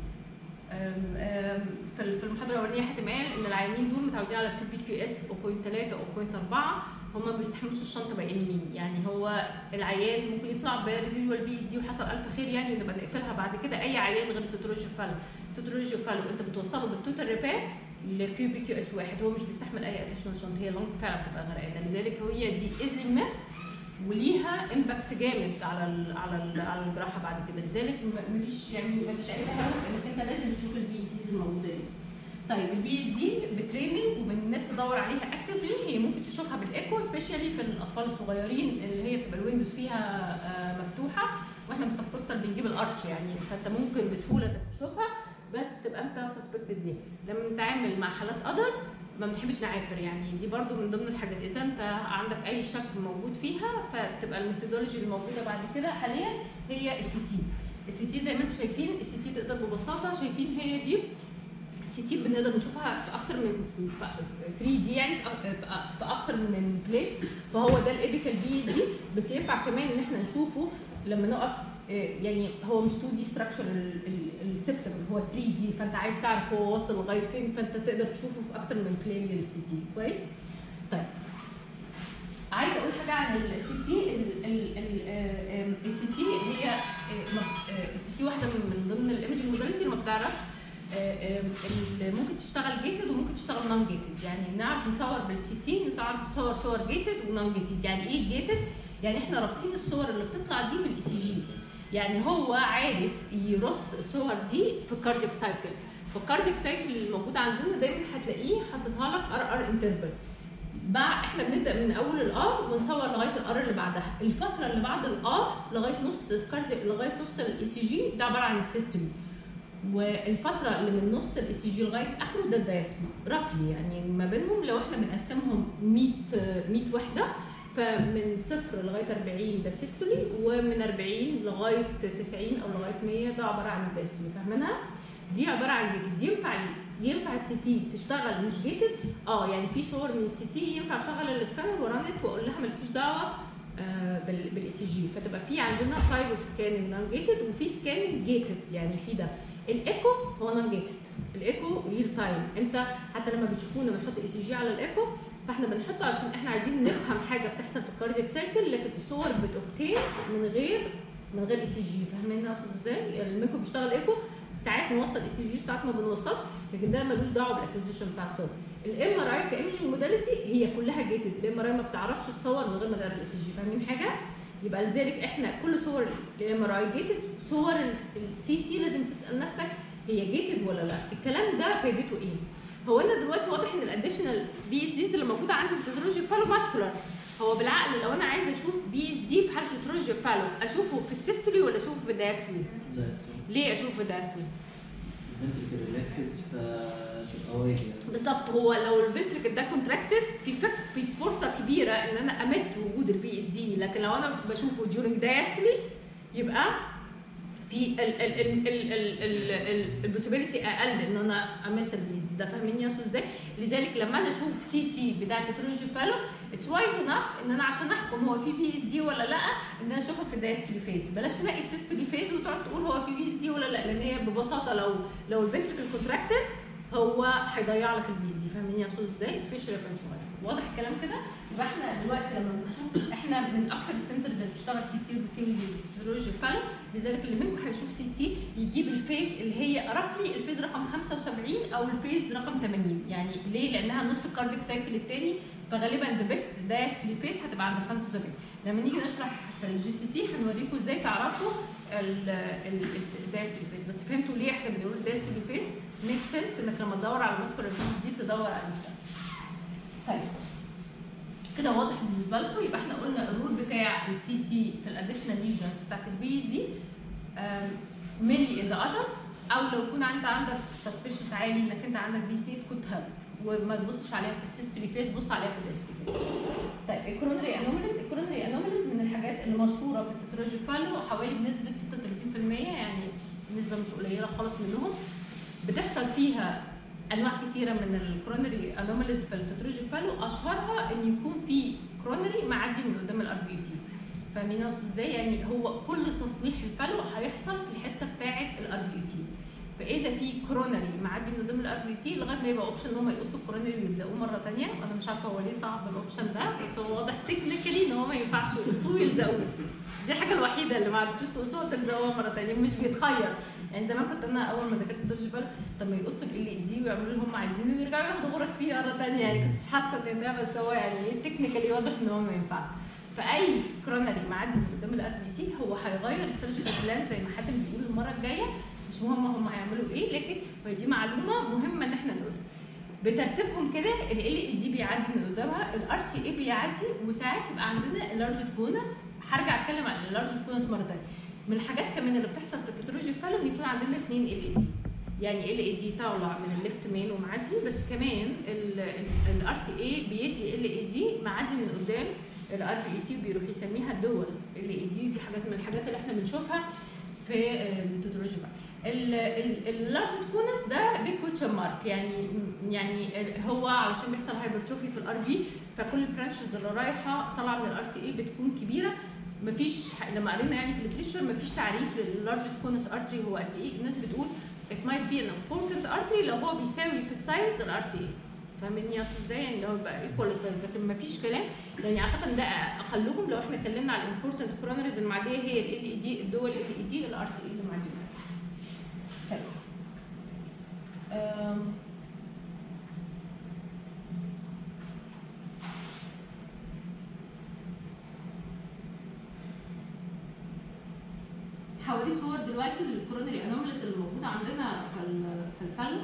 في المحاضره الاولانيه حاتم قال ان العيانين دول متعودين على بي كيو اس 0.3 او 0.4، هم ما بيستحملوش الشنطه باقي اليمين، يعني هو العيان ممكن يطلع بريزيدوال بي اس دي وحصل الف خير يعني ونبقى نقفلها بعد كده. اي عيان غير التتروجيو فالو، التتروجيو فالو انت بتوصله بالتوتال ريبير لكيو بي كيو اس 1، هو مش بيستحمل اي اديشنال شنط، هي اللنج فعلا بتبقى غرقانه، لذلك هي دي ايزلي ميس وليها امباكت جامد على الجراحه بعد كده، لذلك مفيش اي هدف انك انت لازم تشوف البي اس ديز الموجوده دي. طيب البي اس دي بتريننج ومن الناس تدور عليها اكتفلي، هي ممكن تشوفها بالايكو سبيشالي في الاطفال الصغيرين اللي هي بتبقى الويندوز فيها مفتوحه، واحنا بالسبوستر بنجيب الارش يعني، فانت ممكن بسهوله انك تشوفها بس تبقى انت سسبكتد ليه. لما نتعامل مع حالات قدر ما بنحبش نعافر، يعني دي برضو من ضمن الحاجات، اذا انت عندك اي شك موجود فيها فتبقى الميثودولوجي الموجوده بعد كده حاليا هي السي تي. السي تي زي ما انتم شايفين، السي تي تقدر ببساطه شايفين هي دي السي تي بنقدر نشوفها في اكتر من 3 دي يعني في اكتر من بلاي، فهو ده الابيكال بي دي، بس ينفع كمان ان احنا نشوفه لما نقف، يعني هو مش 2 دي ستراكشر السبتم، هو 3 دي، فانت عايز تعرف هو واصل لغايه فين، فانت تقدر تشوفه في اكتر من بلين للسي تي. كويس؟ طيب عايزه اقول حاجه عن السي تي. السي تي هي السي تي واحده من ضمن الايمج موداليتي اللي ما بتعرفش ممكن تشتغل جيتد وممكن تشتغل نون جيتد، يعني نعرف نصور بالسي تي، نعرف صور جيتد ونون جيتد. يعني ايه جيتد؟ يعني احنا رابطين الصور اللي بتطلع دي بالاي سي جي، يعني هو عارف يرص الصور دي في الكاردياك سايكل، فالكاردياك سايكل الموجوده عندنا دايما هتلاقيه حاططها لك ار انترفال. احنا بنبدا من اول الار ونصور لغايه الار اللي بعدها، الفتره اللي بعد الار لغايه نص الكاردياك لغايه نص الاي سي جي ده عباره عن السيستولي، والفتره اللي من نص الاي سي جي لغايه اخره ده الدايستولي رفلي، يعني ما بينهم لو احنا بنقسمهم 100 وحده، فمن 0 لغايه 40 ده سيستولي، ومن 40 لغايه 90 او لغايه 100 ده عباره عن الدايستولي. فاهمينها؟ دي عباره عن جيتد. دي ينفع السي تي تشتغل مش جيتد؟ يعني في صور من السي تي ينفع اشغل السكانر ورانت واقول لها مالكيش دعوه بالاي سي جي، فتبقى في عندنا تايب اوف سكاننج نون جيتد وفي سكاننج جيتد. يعني في ده الايكو هو نون جيتد، الايكو ريل تايم، انت حتى لما بتشوفونا بنحط اي سي جي على الايكو فاحنا بنحطه عشان احنا عايزين نفهم حاجه بتحصل في الكاردياك سايكل، لكن الصور بتوبتين من غير اي سي جي. فاهمين ازاي؟ الميكو بيشتغل ايكو، ساعات نوصل اي سي جي ساعات ما بنوصلش، لكن ده ملوش دعوه بالاكوزيشن بتاع الصور. الام ار اي كايمجنج موداليتي هي كلها جيتد، الام ار اي ما بتعرفش تصور من غير ما تقرا الاي سي جي. فاهمين حاجه؟ يبقى لذلك احنا كل صور الام ار اي جيتد، صور السي تي لازم تسال نفسك هي جيتد ولا لا. الكلام ده فايدته ايه؟ هو انا دلوقتي واضح ان الاديشنال بي اس ديز اللي موجوده عندي في التترولوجي فالو ماسكولار، هو بالعقل لو انا عايزه اشوف بي اس دي في حاله التترولوجي فالو اشوفه في السيستولي ولا اشوفه في الدايستولي؟ ليه اشوفه في الدايستولي؟ الفنتريكل ريلاكسد فتبقى واجهه بالظبط. هو لو الفنتريكل ده كونتراكتد في فرصه كبيره ان انا امس وجود البي اس دي، لكن لو انا بشوفه ديورنج دايستولي يبقى في البوسيبيليتي اقل ان انا امس البي اس دي. ده فاهميني اصلا ازاي؟ لذلك لما انا اشوف سي تي بتاع التترولوجي فالو اتس وايز انف ان انا عشان احكم هو في بي اس دي ولا لا ان انا اشوفها في الدايستولي فيز، بلاش تلاقي السيستولي فيز وتقعد تقول هو في بي اس دي ولا لا، لان هي ببساطه لو الفنتريكل كونتراكتد هو هيضيع لك البي اس دي. فاهميني اصلا ازاي؟ سبيشال كونتراكت. واضح الكلام كده؟ يبقى احنا دلوقتي لما بنشوف احنا من اكتر السنترز اللي بتشتغل سي تي وبتنجي فالو، لذلك اللي منكم هيشوف سي تي يجيب الفيز اللي هي رفلي الفيز رقم 75 او الفيز رقم 80. يعني ليه؟ لانها نص الكاردياك سايكل الثاني، فغالبا ذا بيست دايستولي فيز هتبقى عند 75. لما نيجي نشرح في الجي سي سي هنوريكم ازاي تعرفوا الدايستولي فيز، بس فهمتوا ليه احنا بنقول الدايستولي فيز؟ ميك سنس انك لما تدور على الماسكولار دي تدور على المستقبل. طيب كده واضح بالنسبه لكم؟ يبقى احنا قلنا الرول بتاع السي تي في الاديشنال ليجنز بتاعت البي اس دي مينلي ان ذا ادلتس، او لو يكون عندك سسبشس عالي انك انت عندك بي سي كنت هيلب وما تبصش عليها في السيستولي فيز، بص عليها في الدايستولي فيز. طيب الكورونري انوماليز من الحاجات اللي مشهوره في التترولوجي فالو حوالي بنسبه 36%، يعني نسبه مش قليله خالص منهم بتحصل فيها انواع كتيره من الكرونري انوماليز في التتروجي فالو، اشهرها ان يكون في كرونري معدي من قدام الار بي تي. فاهمين ازاي؟ يعني هو كل تصليح الفالو هيحصل في الحته بتاعه الار بي تي. فاذا في كرونري معدي من قدام الار بي تي لغايه ما يبقى اوبشن ان هم يقصوا الكرونري ويلزقوه مره ثانيه، وانا مش عارفه هو ليه صعب الاوبشن ده، بس هو واضح تكنيكالي ان هو ما ينفعش يقصوه ويلزقوه. دي الحاجه الوحيده اللي ما عرفتوش تقصوها وتلزقوها مره ثانيه، مش بيتخير. يعني زمان كنت انا اول ما ذاكرت التوجي فالو طب ما يقصوا ال دي ويعملوا اللي هم عايزينه ويرجعوا ياخدوا غرز فيه مره ثانيه، يعني كنتش حاسه ان ده، بس هو يعني تكنيكالي واضح ان هو ما ينفعش. فاي كرونري معدي من قدام الار بي تي هو هيغير السيرجيكال بلان زي ما حاتم بيقول المره الجايه، مش مهم هم هيعملوا ايه، لكن دي معلومه مهمه ان احنا نقولها. بترتيبهم كده ال اي دي بيعدي من قدامها، الار سي اي بيعدي، وساعات يبقى عندنا اللارج كونس. هرجع اتكلم عن اللارج كونس مره ثانيه. من الحاجات كمان اللي بتحصل في التتروجي فالو ان يكون عندنا 2 ال اي دي، يعني ال اي دي طالع من الليفت مين ومعدي، بس كمان الار سي اي بيدي ال اي دي معدي من قدام الار بي تي وبيروح يسميها الدول ال اي دي. دي حاجات من الحاجات اللي احنا بنشوفها في التتروجي فالو. اللارج كونس ده بيج كوتشن مارك، يعني هو علشان بيحصل هايبرتروفي في الار بي، فكل البرانشز اللي رايحه طالعه من الار سي اي بتكون كبيره. مفيش لما قرينا يعني في الليتريتشر مفيش تعريف لللارج كونس ارتري هو قد ايه. الناس بتقول it might be an important artery لو هو بيساوي في السايز الار سي اي. فاهميني ازاي؟ يعني لو بقى ايكوال سايز، لكن مفيش كلام. يعني اعتقد ده اقلهم لو احنا اتكلمنا على الامبورتنت كورونريز المعديه هي ال اي دي، الدول ال اي دي، الار سي اي اللي معديه. هوري صور دلوقتي للكورونري انوماليز اللي موجوده عندنا في الفالو.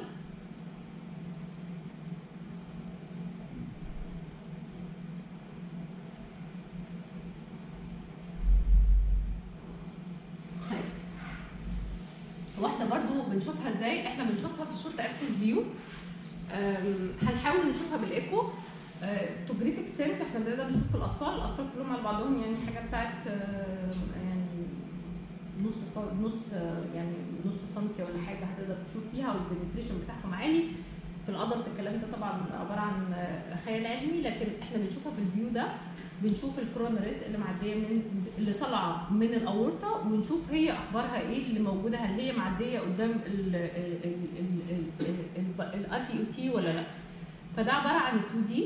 واحده برضو بنشوفها ازاي، احنا بنشوفها في الشورت اكسس فيو، هنحاول نشوفها بالايكو تو جريت اكستنت. احنا بنقدر نشوف في الاطفال كلهم على بعضهم يعني حاجه بتاعت يعني نص يعني نص سنتي ولا حاجه هتقدر تشوف فيها، والبنتريشن بتاعهم عالي. في الادلت الكلام ده طبعا عباره عن خيال علمي، لكن احنا بنشوفها في الفيو ده. بنشوف الكرونريز اللي معديه من اللي طالعه من الاورطه، ونشوف هي اخبارها ايه اللي موجوده، هل هي معديه قدام الار بي او تي ولا لا. فده عباره عن 2 دي.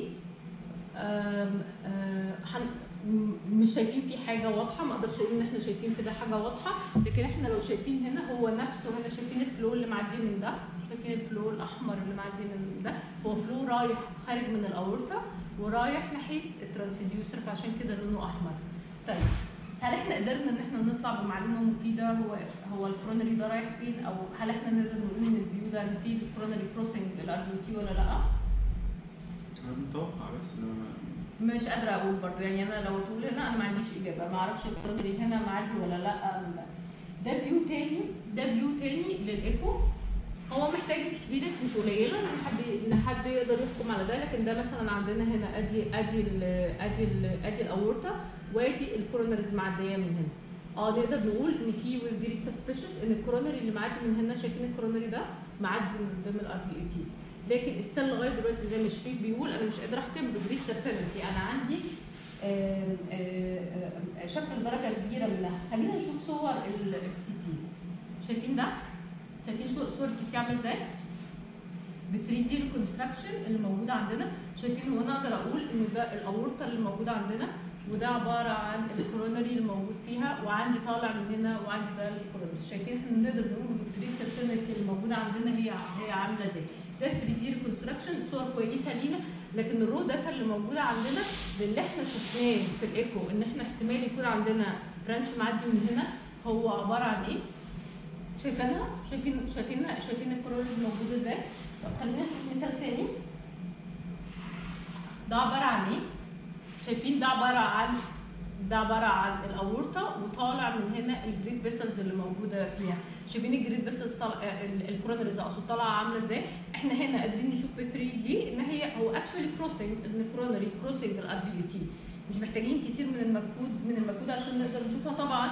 مش شايفين فيه حاجه واضحه، ما اقدرش اقول ان احنا شايفين في ده حاجه واضحه، لكن احنا لو شايفين هنا هو نفسه، هنا شايفين الفلو اللي معدي من ده، شايفين الفلو الاحمر اللي معدي من ده، هو فلو رايح خارج من الاورطه ورايح ناحيه الترانسديوسر، فعشان كده لونه احمر. طيب هل احنا قدرنا ان احنا نطلع بمعلومه مفيده هو الكورونري ده رايح فين، او هل احنا نقدر نقول من الفيو ده ان في الكورونري كروسنج الار بي تي ولا لا؟ انا متوقع بس مش قادره اقول برضه، يعني انا لو تقول هنا انا ما عنديش اجابه، ما اعرفش الكورونري هنا معدي ولا لا من ده. فيو تاني للايكو. هو محتاج اكسبيرينس مش قليله ان حد يقدر يحكم على ده، لكن ده مثلا عندنا هنا ادي الاورطه وادي الكورونريز معديه من هنا. نقدر نقول ان في with great suspicious ان الكورونري اللي معدي من هنا، شايفين الكورونري ده معدي من قدام الار بي اي تي، لكن استل لغايه دلوقتي زي ما شريف بيقول انا مش قادره احكم بجريد سيرتينتي. انا عندي شكل درجه كبيره منها. خلينا نشوف صور السي تي. شايفين ده؟ شايفين صور السي تي عامله ازاي؟ بال 3 دي ريكونستراكشن اللي موجوده عندنا. شايفين هو انا اقدر اقول ان ده الاورطه اللي موجوده عندنا، وده عباره عن الكورونري اللي موجود فيها، وعندي طالع من هنا وعندي ده الكورونري. شايفين احنا نقدر نقول بالجريد سيرتينتي اللي موجوده عندنا هي عامله ازاي. ده 3 دي ريكونستراكشن، صور كويسه لينا، لكن الرو داتا اللي موجوده عندنا باللي احنا شفناه في الايكو ان احنا احتمال يكون عندنا برانش معدي من هنا، هو عباره عن ايه؟ شايفينها؟ شايفين الكورونري موجوده ازاي؟ طب خلينا نشوف مثال تاني. ده عباره عن ايه؟ شايفين ده عباره عن الاورطه، وطالع من هنا الجريد فيسلز اللي موجوده فيها. شايفين الجريد فيسلز الكورونريز اقصد طالعه عامله ازاي؟ احنا هنا قادرين نشوف ب 3 دي ان هو اكشولي كروسنج، ان الكورونري كروسنج الار بي يو تي. مش محتاجين كتير من المجهود عشان نقدر نشوفها طبعا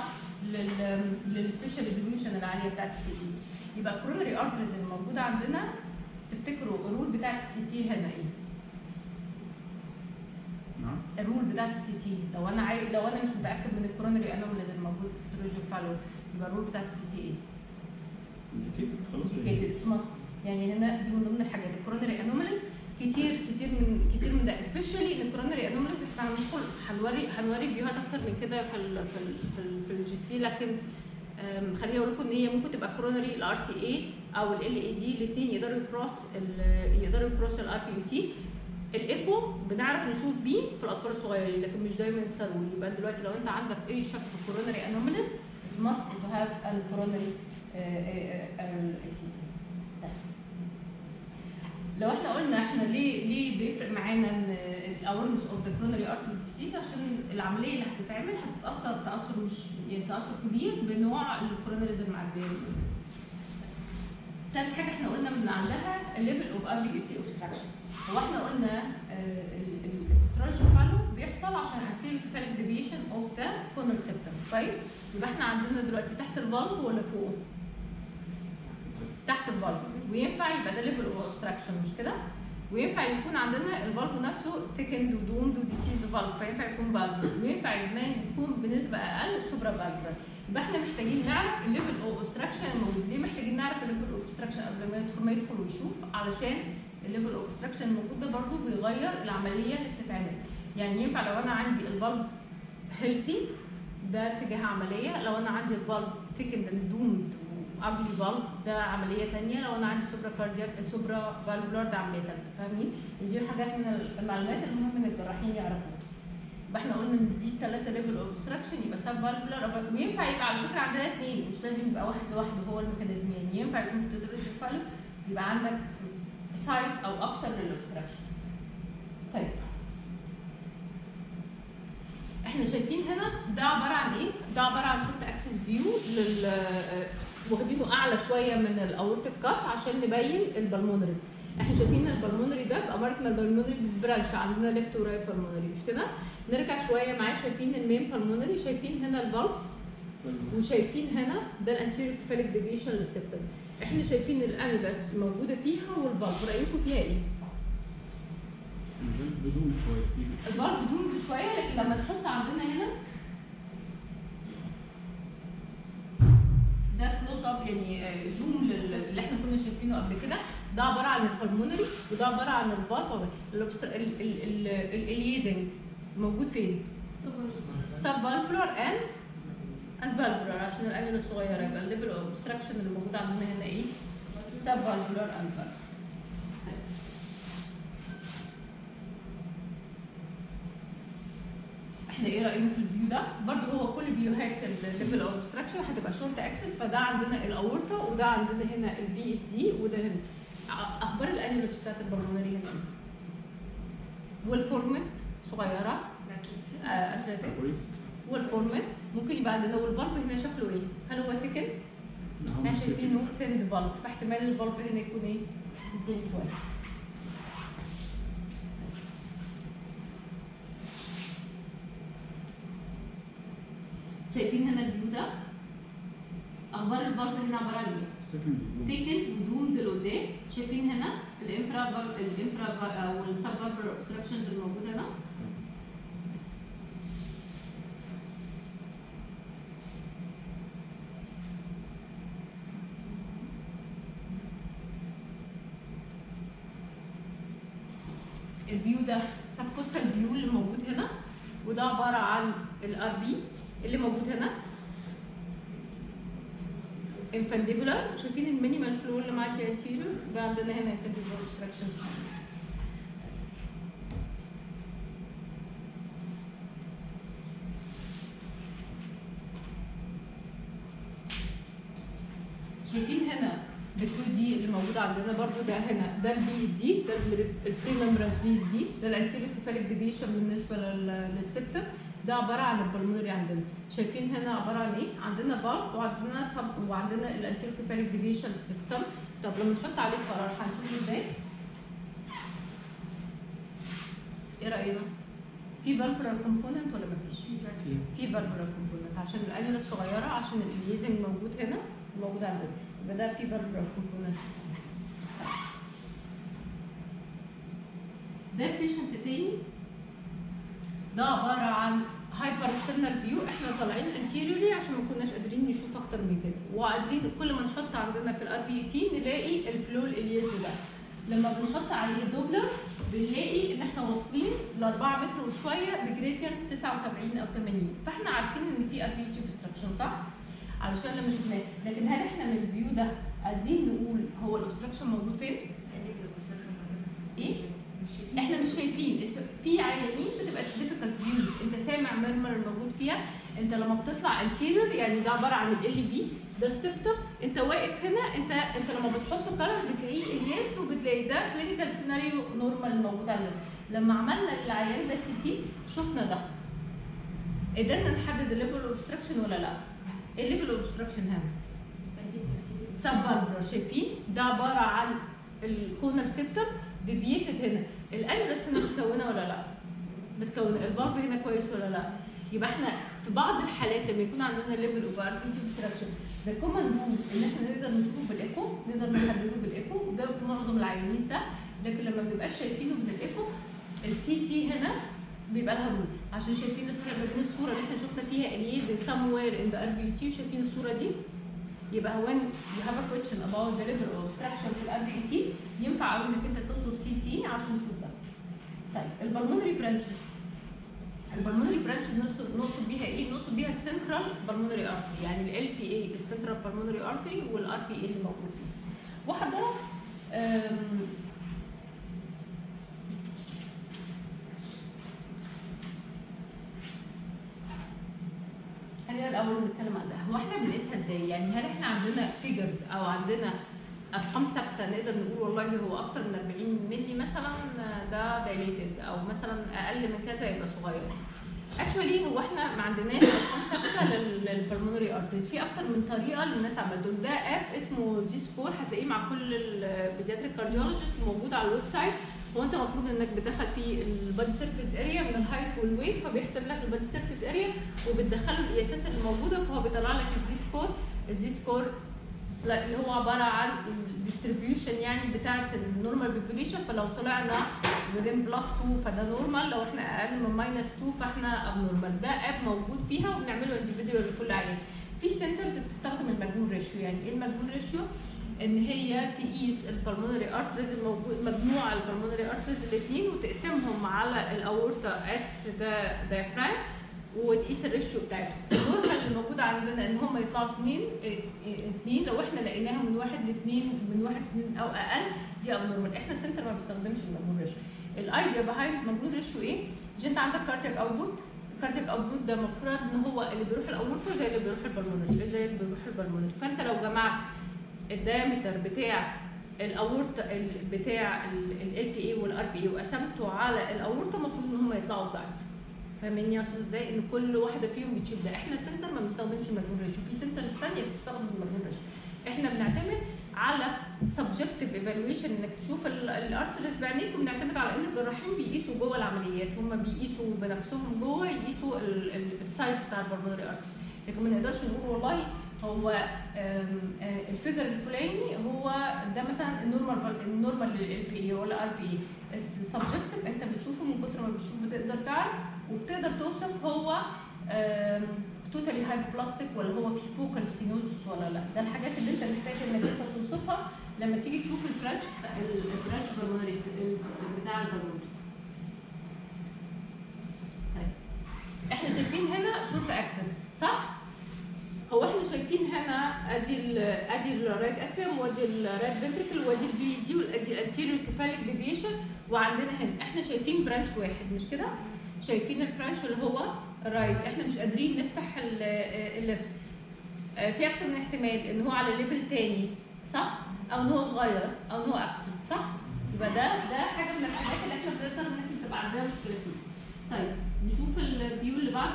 للسبيشال ريزوليوشن العاليه بتاعت السي اي. يبقى الكورونري ارتريز اللي موجوده عندنا تفتكروا الرول بتاعت السي تي هنا ايه؟ نعم. الرول بتاعت السي تي لو انا مش متاكد من الكورونري انوماليز الموجود في التروجو فالو، يبقى الرول بتاعت السي تي ايه؟ خلاص اسمها يعني هنا دي من ضمن الحاجات الكورونري انوماليز كتير من ده سبيشالي ان الكورونري انوماليز احنا هنوري فيوهات اكتر من كده في الجي سي، لكن خليني اقول لكم ان هي ممكن تبقى كورونري الار سي اي او ال اي دي، الاثنين يقدروا يكروس الار بي يو تي. الايكو بنعرف نشوف بيه في الاطفال الصغيرين لكن مش دايما يساوي. يبقى دلوقتي لو انت عندك اي شك في كورونري انوماليز must to have a coronary ACT. لو احنا قلنا احنا ليه بيفرق معانا ان الاورنس اوف ذا كورونري ارتري ديسيز، عشان العمليه اللي هتتعمل هتتاثر تاثر مش يعني تاثر كبير بنوع الكورونريز المعديه. ثالث حاجه احنا قلنا من عندها الليفل اوف ار بي يو تي اوبستراكشن. هو احنا قلنا التراجو فالو بيحصل عشان anterior cephalic deviation اوف ذا كورنر سيبتم. كويس؟ يبقى احنا عندنا دلوقتي تحت الفالف ولا فوق؟ تحت الفالف، وينفع يبقى ده ليفل اوف اوبستراكشن مش كده؟ وينفع يكون عندنا الفالف نفسه ثيكند ودومد وديسيز فالف، فينفع يكون فالف، وينفع كمان يكون بنسبه اقل سوبرا فالفر. يبقى احنا محتاجين نعرف الليفل اوف اوبستراكشن الموجود. ليه محتاجين نعرف الليفل اوف اوبستراكشن قبل ما يدخل ويشوف؟ علشان الليفل اوف اوبستراكشن الموجود ده برضه بيغير العمليه اللي بتتعمل. يعني ينفع لو انا عندي الفالف هيلثي ده اتجاه عمليه، لو انا عندي الفالف ثيكند دومد قبل فالف ده عمليه ثانيه، لو انا عندي سوبرا كاردياك سوبرا فالفولار ده عمليه ثالثه. فاهمين؟ دي حاجات من المعلومات المهم ان الجراحين يعرفوها. يبقى احنا قلنا ان دي 3 ليفل اوف اوبستراكشن، يبقى سب فالفولار، وينفع يبقى على فكره عندنا 2 مش لازم يبقى واحد لوحده هو الميكانيزم. يعني ينفع يكون في تدريج فالو يبقى عندك سايت او اكتر للاوبستراكشن. طيب احنا شايفين هنا ده عباره عن ايه؟ ده عباره عن شورت اكسس فيو واخدينه اعلى شويه من الاورتيك كات عشان نبين البلمونريز. احنا شايفين البلمونري ده بأمارة ما البلمونري برانش عندنا ليفت ورايت بالمونري مش كده؟ نرجع شويه معاه، شايفين المين بالمونري، شايفين هنا الفالف، وشايفين هنا ده الانتيريور كيفاليك ديفيشن للسبتم. احنا شايفين الانيلاس موجوده فيها والفالف، رايكم فيها ايه؟ بدون شويه الفالف بدون شويه، لكن لما نحط عندنا هنا ده كلوز اب يعني زوم اللي احنا كنا شايفينه قبل كده، ده عباره عن البلمونري وده عباره عن الفالف. الاليزنج موجود فين؟ سب فالفولار اند فالفولار عشان الانيولا الصغيره، يبقى الليفل اوف اوبستراكشن اللي موجود عندنا هنا ايه؟ سب فالفولار اند فالفولار. احنا ايه راينا في الفيو ده؟ برضه هو كل فيوهات الليفل اوف اوبستراكشن هتبقى شورت اكسس، فده عندنا الاورطه وده عندنا هنا البي اس دي وده هنا. اخبار الانيولس بتاعت البلمونري هنا والفورمنت صغيره اتلتيك والفورمنت ممكن يبقى عندنا، والفالف هنا شكله ايه؟ هل هو ثيكن؟ احنا شايفينه ثيند فالف، فاحتمال الفالف هنا يكون ايه؟ ثين شويه. شايفين هنا الفيو ده؟ اخبار الفالف هنا عباره عن ايه؟ ثيكن ودومد لقدام. شايفين هنا الانفرا او السب فالفولار اوبستراكشنز الموجوده هنا. الفيو ده سب كوستال فيو اللي موجود هنا، وده عباره عن الار بي اللي موجود هنا انفانديبولار. شايفين المينيمال فلو اللي معدي انتيريور، يبقى عندنا هنا انفانديبولار اوبستراكشن. شايفين هنا ال2 دي اللي موجوده عندنا برضو، ده هنا ده البي اس دي، ده البري ممبرانس بي اس دي، ده الانتيريور كيفاليك ديفيشن بالنسبه للسبتم. ده عباره عن البلمونري عندنا. شايفين هنا عباره عن ايه؟ عندنا فالف وعندنا الانتيريور كيفاليك ديفيشن للسبتم. طب لما نحط عليه قرار هنشوفه ازاي؟ ايه راينا؟ في فالفولار كومبوننت ولا مفيش؟ في فالفولار كومبوننت عشان الانيولا الصغيره، عشان الاليزنج موجود هنا وموجود عندنا، يبقى ده في فالفولار كومبوننت. ده بيشنت تاني، ده عباره عن هايبر سترنال فيو، احنا طالعين انتيريوري عشان ما كناش قادرين نشوف اكتر من كده، وقادرين كل ما نحط عندنا في الار بي تي نلاقي الفلو الالياسي ده. لما بنحط عليه دوبلر بنلاقي ان احنا واصلين ل 4 متر وشويه بجريدينت 79 او 80، فاحنا عارفين ان في ار بي تي اوبستراكشن صح؟ علشان لما شفناه، لكن هل احنا من الفيو ده قادرين نقول هو الاوبستراكشن موجود فين؟ ايه؟ احنا مش شايفين. في عيانين بتبقى ديفيكالت فيوز، انت سامع مرمر الموجود فيها، انت لما بتطلع انتيريور يعني ده عباره عن ال بي، ده السبتم، انت واقف هنا، انت لما بتحط كلر بتلاقيه الياس وبتلاقي ده كلينيكال سيناريو نورمال موجود عندنا. لما عملنا للعيان ده سي تي شفنا ده، قدرنا نحدد الليفل اوبستراكشن ولا لا؟ الليفل اوبستراكشن هنا سبفالفر، شايفين؟ ده عباره عن الكونر سيبتم ديفييتد هنا، الانرس هنا متكونه ولا لا؟ متكونه، الفالف هنا كويس ولا لا؟ يبقى احنا في بعض الحالات لما يكون عندنا ليفل اوف ار بي تي اوبستراكشن ده كومن رول ان احنا نقدر نشوفه بالايكو، نقدر نحدده بالايكو، وده في معظم العيانين سهل، لكن لما ما بنبقاش شايفينه من الايكو السي تي هنا بيبقى لها رول، عشان شايفين الفرق بين الصوره اللي احنا شفنا فيها اليزنج somewhere in the RBT وشايفين الصوره دي. يبقى when you have a question about the level of obstruction في ال RBT ينفع قوي انك انت تطلب سي تي عشان تشوف ده. طيب البلمونري برانشز، البلمونري برانشز نقصد بيها ايه؟ نقصد بيها السنترال بالمونري ارتري، يعني ال بي اي السنترال بالمونري ارتري والار بي اي اللي موجود فيه. واحده خلينا الاول نتكلم عن ده، هو احنا بنقيسها ازاي؟ يعني هل احنا عندنا فيجرز او عندنا ارقام ثابته نقدر نقول والله هو اكتر من 40 مللي مثلا ده دايليتد، او مثلا اقل من كذا يبقى صغير؟ اكشولي هو احنا ما عندناش ارقام ثابته للبلمونري ارتريز، في اكتر من طريقه للناس عملته. ده اب اسمه زي سكور، هتلاقيه مع كل البيدياتريك كارديولوجيست موجود على الويب سايت. هو انت المفروض انك بتدخل فيه البادي سيرفيس اريا من الهايت والويت، فبيحسب لك البادي سيرفيس اريا وبتدخله القياسات اللي موجوده، فهو بيطلع لك الزي سكور. الزي سكور اللي هو عباره عن الديستريبيوشن يعني بتاعه النورمال بوبوليشن، فلو طلعنا within بلس 2 فده نورمال، لو احنا اقل من ماينس 2 فاحنا ابنورمال. ده اب موجود فيها وبنعمله انديفيديوال لكل عيان. في سنترز بتستخدم المجنون ريشيو، يعني ايه المجنون ريشيو؟ ان هي تقيس البلمونري ارتريز الموجود، مجموع البلمونري ارتريز الاثنين وتقسمهم على الاورتا ات ذا دايفرام وتقيس الريشيو بتاعتهم. النورمال اللي موجود عندنا ان هم يطلعوا 2، لو احنا لقيناهم من 1 ل 2 من 1 ل 2 او اقل دي ابنورمال. احنا سنتر ما بنستخدمش المجنون ريشيو. الايديا بهايند المجنون ريشيو ايه؟ مش انت عندك كاردياك اوتبوت، الكاردياك اوتبوت ده المفروض ان هو اللي بيروح الاورتا زي اللي بيروح البلمونري، زي اللي بيروح البلمونري. فانت لو جمعت الدايمتر بتاع الاورتا بتاع ال بي اي والار بي اي وقسمته على الاورتا المفروض ان هم يطلعوا ضعف. فاهمين اقصد ازاي؟ ان كل واحده فيهم بتشوف ده. احنا سنتر ما بنستخدمش المجنون ريشيو، في سنترز ثانيه بتستخدم المجنون ريشيو. احنا بنعتمد على سبجكتيف ايفالويشن انك تشوف الارتريز بعينيك، وبنعتمد على ان الجراحين بيقيسوا جوه العمليات، هم بيقيسوا بنفسهم جوه، يقيسوا السايز بتاع البلمونري ارتريز، لكن ما نقدرش نقول والله هو الفيجر الفلاني هو ده مثلا النورمال لل بي اي ولا ار بي اي. السبجكتيف انت بتشوفه من كتر ما بتشوف بتقدر تعرف وبتقدر توصف هو توتالي هايبوبلاستيك ولا هو في فوكال ستينوزس ولا لا. ده الحاجات اللي انت محتاج انك انت توصفها لما تيجي تشوف البرانش بالمونري بتاع البلمونري. طيب احنا شايفين هنا شورت اكسس صح؟ هو احنا شايفين هنا ادي الرايت اتريوم وادي الرايت فنتريكل وادي البي دي وادي الانتيريور كيفاليك ديفيشن، وعندنا هنا احنا شايفين برانش واحد مش كده؟ شايفين البرانش اللي هو الرايت، احنا مش قادرين نفتح الليفت. في اكتر من احتمال ان هو على ليفل تاني صح؟ او ان هو صغير او ان هو ابسنت صح؟ يبقى ده حاجه من الحاجات اللي احنا بنقدر ان احنا تبقى عندنا مشكله فيها. طيب نشوف الفيو اللي بعده.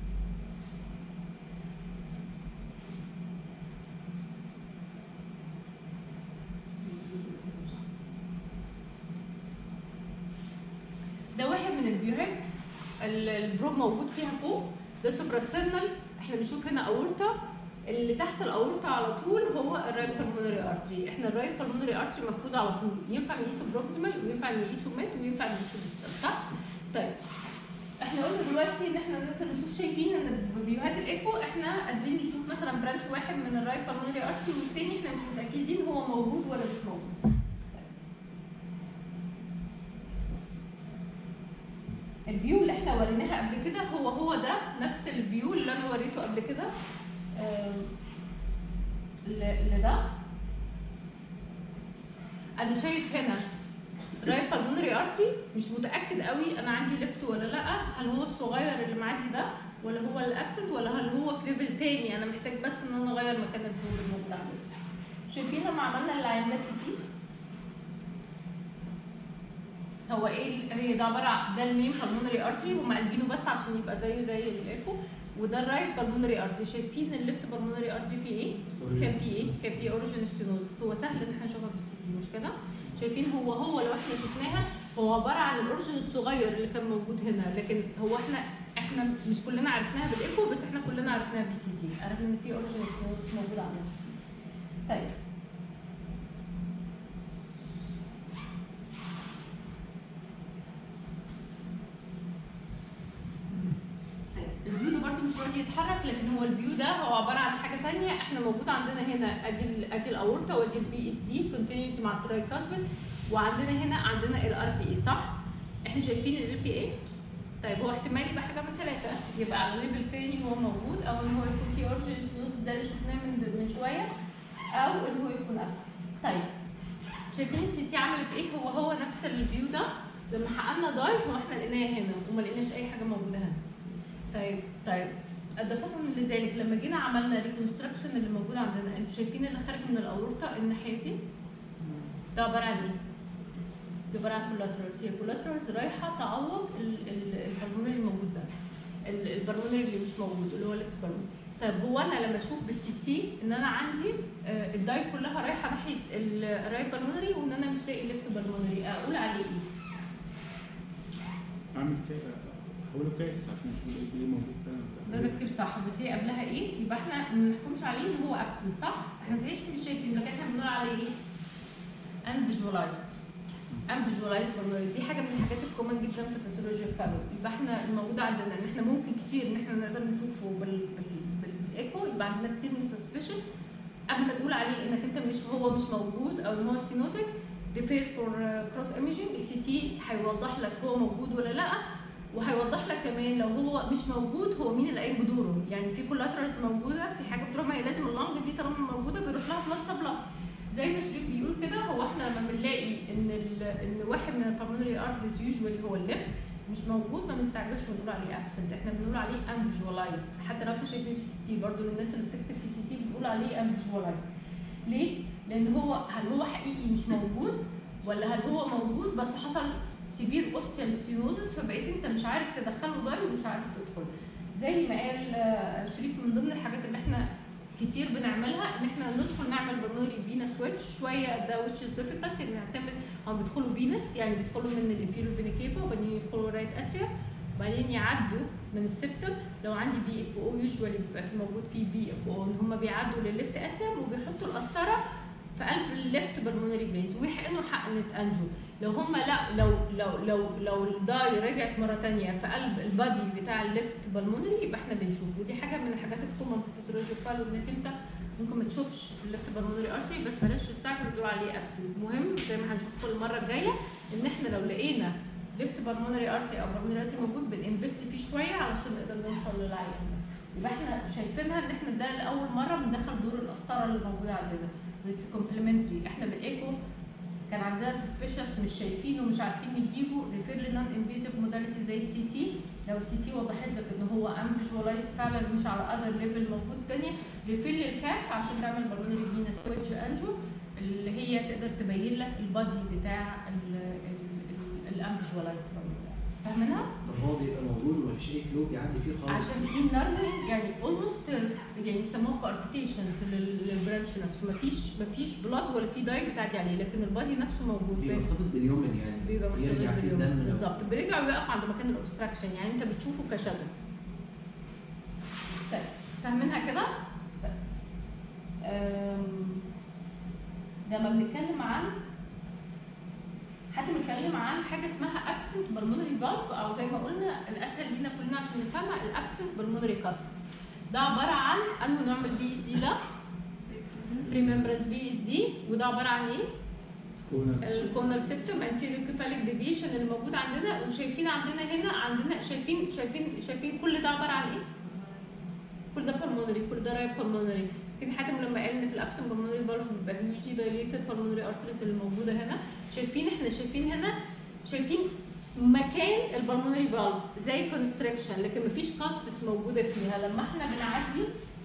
ده واحد من الفيوهات البروب موجود فيها فوق، ده سوبراسترنال. احنا بنشوف هنا اورتا اللي تحت الاورطه على طول هو الرايت بالمونري ارتري. احنا الرايت بالمونري ارتري المفروض على طول ينفع نقيسه بروكسيمال وينفع نقيسه ميد وينفع نقيسه ديستال، صح؟ طيب احنا قلنا دلوقتي ان احنا نقدر نشوف، شايفين ان بفيديوهات الايكو احنا قادرين نشوف مثلا برانش واحد من الرايت بالمونري ارتري والتاني احنا مش متاكدين هو موجود ولا مش موجود. الفيو اللي احنا وريناها قبل كده هو ده نفس الفيو اللي انا وريته قبل كده لده. انا شايف هنا رايت بالمونري ارتري، مش متاكد قوي انا عندي ليفت ولا لا، هل هو الصغير اللي معدي ده ولا هو الابسنت ولا هل هو في ليفل تاني انا محتاج بس ان انا اغير مكان الفيو الموجود عندي. شايفين لما عملنا اللي عندنا سي تي هو ايه؟ هي ده عباره عن ده المين بالمونري ارتري هم قلبينه بس عشان يبقى زيه زي الايكو، وده الرايت بالمونري ارتري. شايفين الليفت بالمونري ارتري فيه ايه؟ كان فيه ايه؟ كان فيه اوريجين ستينوزس. هو سهل ان احنا نشوفها بالسي تي مش كده؟ شايفين هو لو احنا شفناها هو عباره عن الاوريجين الصغير اللي كان موجود هنا، لكن هو احنا مش كلنا عرفناها بالايكو، بس احنا كلنا عرفناها بالسي تي، عرفنا ان في اوريجين ستينوزس موجود عندنا. طيب الفيو ده برضه مش راضي يتحرك، لكن هو الفيو ده هو عباره عن حاجه ثانيه. احنا موجود عندنا هنا ادي الاورطه وادي البي اس دي كونتينيوتي مع الترايكاسبيد، وعندنا هنا عندنا الار بي اي، صح؟ احنا شايفين الار بي اي. طيب هو احتمال يبقى حاجه من ثلاثه، يبقى على ليفل تاني هو موجود، او ان هو يكون في اورجن سنوز ده اللي شفناه من شويه، او ان هو يكون ابسنت. طيب شايفين السي تي عملت ايه؟ هو نفس الفيو ده لما حققنا داي هو احنا لقيناه هنا وما لقيناش اي حاجه موجوده هنا. طيب اضافه لذلك لما جينا عملنا ريكونستراكشن اللي موجود عندنا، انتوا شايفين اللي خارج من الاورطه الناحيه دي ده عباره عن ايه؟ ده عباره عن كولاترالز. هي كولاترالز رايحه تعوض البالمونري الموجود ده، البالمونري اللي مش موجود اللي هو الليفت بالمونري. طيب هو انا لما اشوف بالسي تي ان انا عندي الداي كلها رايحه ناحيه الرايت بالمونري وان انا مش لاقي الليفت بالمونري، اقول عليه ايه؟ اعمل كده حوله كاس عشان نشوف ايه موجود ده تفكير صح، بس هي قبلها ايه؟ يبقى احنا ما نحكمش عليه ان هو ابسنت، صح؟ احنا صحيح مش شايفين، لكن احنا بنقول عليه ايه؟ انفيجواليزد. انفيجواليزد بالمونري دي حاجه من الحاجات الكومن جدا في التاتولوجي الفالو. يبقى احنا الموجود عندنا ان احنا ممكن كتير ان احنا نقدر نشوفه بالايكو، يبقى عندنا كتير من السسبشن قبل ما تقول عليه انك انت هو مش موجود او ان هو ستينوتيك. ريفير فور كروس ايميجنج، السي تي هيوضح لك هو موجود ولا لا، وهيوضح لك كمان لو هو مش موجود هو مين اللي قايم بدوره. يعني في كولاترالز موجوده، في حاجه بتروح، ما هي لازم اللنج دي طالما موجوده بيروح لها بلاد سبلاي. زي ما شريف بيقول كده، هو احنا لما بنلاقي ان واحد من البالمونري ارتريز يوجوالي هو الليفت مش موجود ما بنستعجلش ونقول عليه ابسنت، احنا بنقول عليه انفيجواليزد. حتى لو انتوا شايفين في سي تي برضه للناس اللي بتكتب في سي تي بتقول عليه انفيجواليزد. ليه؟ لان هل هو حقيقي مش موجود ولا هل هو موجود بس حصل سيفير اوستيال ستينوزس فبقيت انت مش عارف تدخله داي ومش عارف تدخل. زي ما قال شريف من ضمن الحاجات اللي احنا كتير بنعملها ان احنا ندخل نعمل بالمونري فينا سويتش شويه، ده which is difficult ان نعتمد هم بيدخلوا فينس، يعني بيدخلوا من الانفيريور فينا كيفا وبعدين يدخلوا رايت اتريا وبعدين يعدوا من السبتم. لو عندي بي اف او يوجوالي بيبقى في موجود فيه بي اف او ان هم بيعدوا للليفت اتريا وبيحطوا القسطره في قلب الليفت بالمونري فينز ويحقنوا حقنه انجو. لو هم لا لو الداي رجعت مره ثانيه في قلب البادي بتاع الليفت بالمونري يبقى احنا بنشوف. ودي حاجه من الحاجات الكومن في الباثولوجي فالو انك انت ممكن ما تشوفش الليفت بالمونري ارتري بس بلاش تستعجل وتقول عليه ابسنت. مهم زي ما هنشوف كل المره الجايه ان احنا لو لقينا ليفت بالمونري ارتري او بالمونري ارتري موجود بننفست فيه شويه علشان نقدر نوصل للعيان ده. يبقى احنا شايفينها ان احنا ده لاول مره بندخل دور القسطره اللي موجوده عندنا بس كومبلمنتري. احنا بالايكو كان عندنا سسبيشس مش شايفينه ومش عارفين نجيبه، ريفير لنون انفيزيف موداليتي زي السي تي. لو السي تي وضحت لك ان هو انفيجواليزد فعلا مش على اذر ليفل موجود ثانيه، ريفير للكاف عشان تعمل بالمونري فينا سويتش انجو اللي هي تقدر تبين لك البادي بتاع الانفيجواليزد. فاهمينها؟ طب هو بيبقى موجود ومفيش اي فلو بيعدي فيه خالص عشان في نارمنج يعني اولموست يعني بيسموها كارتيكيشنز للبرانش نفسه، مفيش بلاد ولا في داي بتعدي عليه لكن البادي نفسه موجود. بيبقى محتفظ باليومن يعني بيبقى محتفظ باليومن بالظبط، بالظبط بيرجع ويقف عند مكان الاوبستراكشن يعني انت بتشوفه كشادو. طيب فاهمينها كده؟ طيب لما بنتكلم عن حتى بنتكلم عن حاجه اسمها absent pulmonary valve، او زي ما قلنا الاسهل لينا كلنا عشان نفهمها الابسنت pulmonary cusp. ده عباره عن انه نوع من البي اس دي، ده بري ممبرانس بي اس دي، وده عباره عن ايه؟ الكونال سيبتوم انتيريور كيفاليك ديفيشن اللي موجود عندنا. وشايفين عندنا هنا عندنا شايفين كل ده عباره عن ايه؟ كل ده pulmonary، كل ده رايت pulmonary. كان حاتم لما قال ان في الابسن pulmonary valve بيبقى هيوج دي دايليتد pulmonary arteries اللي موجوده هنا. احنا شايفين هنا، شايفين مكان البلمونري فالف زي كونستريكشن، لكن مفيش كاسبس موجوده فيها. لما احنا بنعدي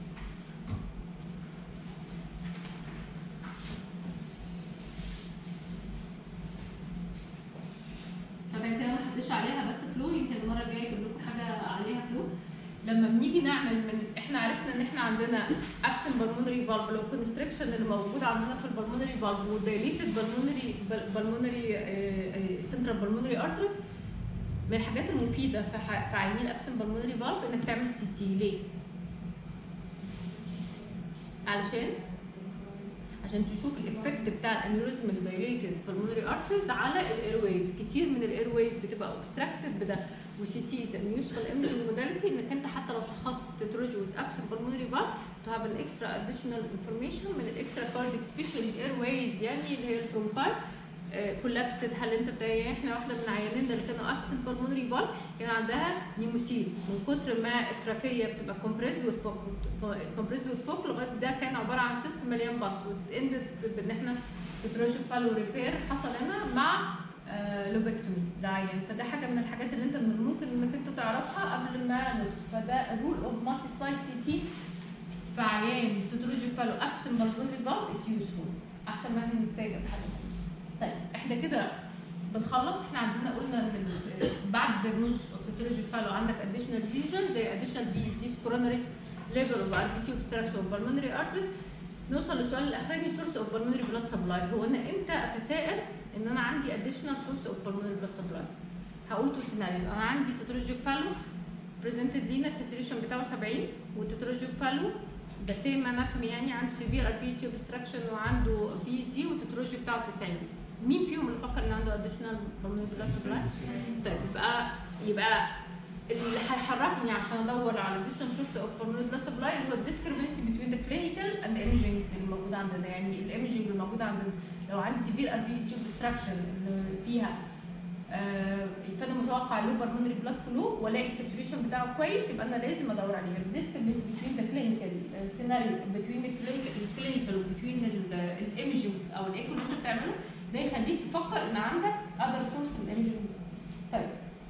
طبعا كده ما حدش عليها بس فلو، يمكن المره الجايه اجيب لكم حاجه عليها فلو. لما بنيجي نعمل احنا عرفنا ان احنا عندنا ابسن بالمونري فالف، لو كونستريكشن اللي موجود عندنا في البلمونري فالف ودايليتد بالمونري سنترال بالمونري ارتريز، من الحاجات المفيده في عيانين ابسن بالمونري فالف انك تعمل سي تي. ليه؟ عشان تشوف الافكت بتاع الانيوريزم الدايليتد بالمونري ارتريز على الايرويز. كتير من الايرويز بتبقى اوبستراكتد بده، وسي تي از ان يوسفول ايمجنج موداليتي انك انت حتى لو شخصت تتروجي ويز ابسن بالمونري فالف تو هاف ان اكسترا اديشنال انفورميشن من الاكسترا كارديك سبيشال ايرويز، يعني اللي هي الفرونتاي كولابسد. هل انت يعني احنا واحده من عيانينا اللي كانوا ابسن بالمونري فالف كان عندها نيموسيل من كتر ما التراكيه بتبقى كومبريسد وتفك لغايه ده كان عباره عن سيستم مليان باص، واندت بان احنا تتروجي فالو ريبير حصل هنا مع لوبكتومي لعيان. فده حاجه من الحاجات اللي انت من ممكن انك انت تعرفها قبل ما ندخل. فده الرول اوف مالتي سلايس سي تي في عيان تتروجي فالو ابسن بالمونري فالف از يوسفول، احسن ما احنا نتفاجئ بحاجه. طيب احنا كده بنخلص. احنا عندنا قلنا ان بعد نص اوف تتروجي فالو عندك اديشنال ليجن زي اديشنال بي اس دي كورونري ليفل اوف ار بي تي اوبستراكشن اوف بالمونري ارتريز. نوصل للسؤال الاخراني، سورس اوف بالمونري بلاد سبلاي. هو انا امتى اتساءل ان انا عندي اديشنال سورس اوف بالمونري بلاد سبلاي؟ هقول تو سيناريوز. انا عندي تتروجي فالو بريزنتد لينا الساتوريشن بتاعه 70، والتتروجي فالو ده سيم اناتومي، يعني عنده سيفير ار بي تي اوبستراكشن وعنده بي اس دي والتتروجي بتاعه 90. مين فيهم اللي فكر ان عنده اديشنال بالمونري بلاد سبلاي؟ طيب يبقى اللي هيحركني عشان ادور على additional source of pulmonary blood supply اللي هو الديسكريبنسي between the clinical and the imaging اللي موجود عندنا. يعني الايمجنج اللي موجود عندنا لو عندي severe RV tube obstruction اللي فيها فانا متوقع له pulmonary blood flow والاقي الساتوريشن بتاعه كويس، يبقى انا لازم ادور عليه. الديسكريبنسي between the clinical scenario between the clinical وبتوين الايمجنج او الايكو اللي انت بتعمله ده يخليك تفكر ان عندك other source من الايمجنج. طيب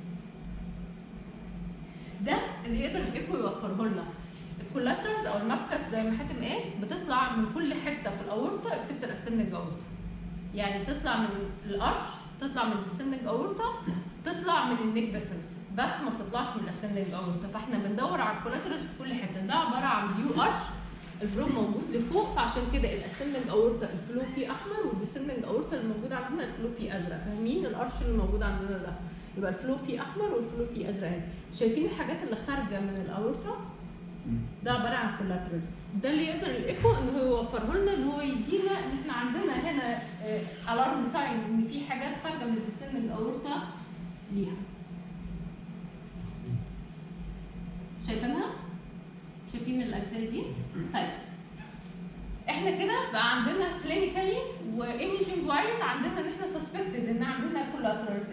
ده اللي يقدر الايكو يوفره لنا. الكولاترالز او المبكس زي ما حاتم قال بتطلع من كل حته في الاورطه اكسبت الاسندنج اورطه. يعني بتطلع من الارش، تطلع من الاسندنج اورطه، تطلع من النيك فيسلز، بس ما بتطلعش من الاسندنج اورطه. فاحنا بندور على الكولاترالز في كل حته. ده عباره عن فيو ارش، الفلو موجود لفوق، فعشان كده الاسندنج اورطه الفلو فيه احمر، والديسندنج اورطه اللي موجود عندنا الفلو فيه ازرق. فاهمين الارش اللي موجود عندنا ده؟ يبقى الفلو فيه احمر والفلو فيه ازرق. شايفين الحاجات اللي خارجه من الاورطه؟ ده عباره عن كولاترالز. ده اللي يقدر الايكو ان هو يوفره لنا، ان هو يدينا ان احنا عندنا هنا الارم ساين ان في حاجات خارجه من الديسندنج اورطه ليها. شايفينها؟ شايفين الاجزاء دي؟ طيب احنا كده بقى عندنا كلينيكالي وايميجنج وايز عندنا ان احنا سسبكتد ان عندنا كولاترالز.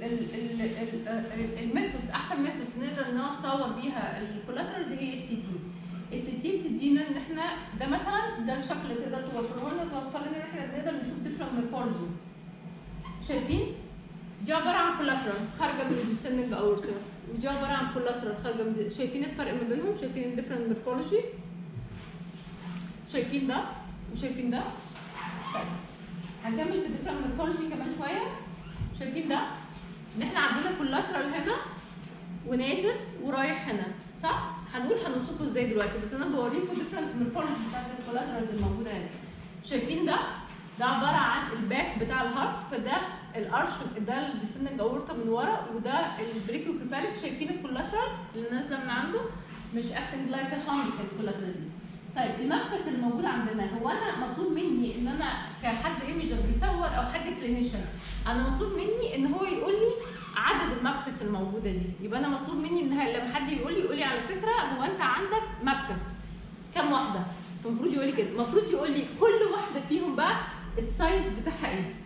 الميثودز احسن ميثودز نقدر نصور بيها الكولاترالز هي السي تي. السي تي بتدينا ان احنا ده مثلا ده الشكل اللي تقدر توفره لنا ان احنا نقدر نشوف ديفرنت مورفولوجي. شايفين؟ دي عباره عن كولاترال خارجه من الديسندنج اورتا، ودي عباره عن كولاترال خارجه من شايفين الفرق ما بينهم؟ شايفين الديفرنت مورفولوجي؟ شايفين ده وشايفين ده؟ طيب هنكمل في الديفرنت مورفولوجي كمان شويه. شايفين ده؟ ان احنا عندنا كولاترال هنا ونازل ورايح هنا، صح؟ هنوصفه ازاي دلوقتي، بس انا بوريكم الديفرنت مورفولوجي بتاعت الكولاترالز الموجوده هنا. شايفين ده؟ ده عباره عن الباك بتاع الهارت، فده الارش، ده الديسندنج اورتا من ورا، وده البريكيوكيفاليك. شايفين الكولاترال اللي نازله من عنده مش اكتنج لايك ا شنط الكولاترال دي. طيب المبحث الموجود عندنا هو انا مطلوب مني ان انا كحد ايميجر بيصور او حد كلينيشن، انا مطلوب مني ان هو يقول لي عدد المبحث الموجوده دي. يبقى انا مطلوب مني ان لما حد يقول لي على فكره هو انت عندك مبحث كام واحده؟ المفروض يقول لي كده، المفروض يقول لي كل واحده فيهم بقى السايز بتاعها ايه.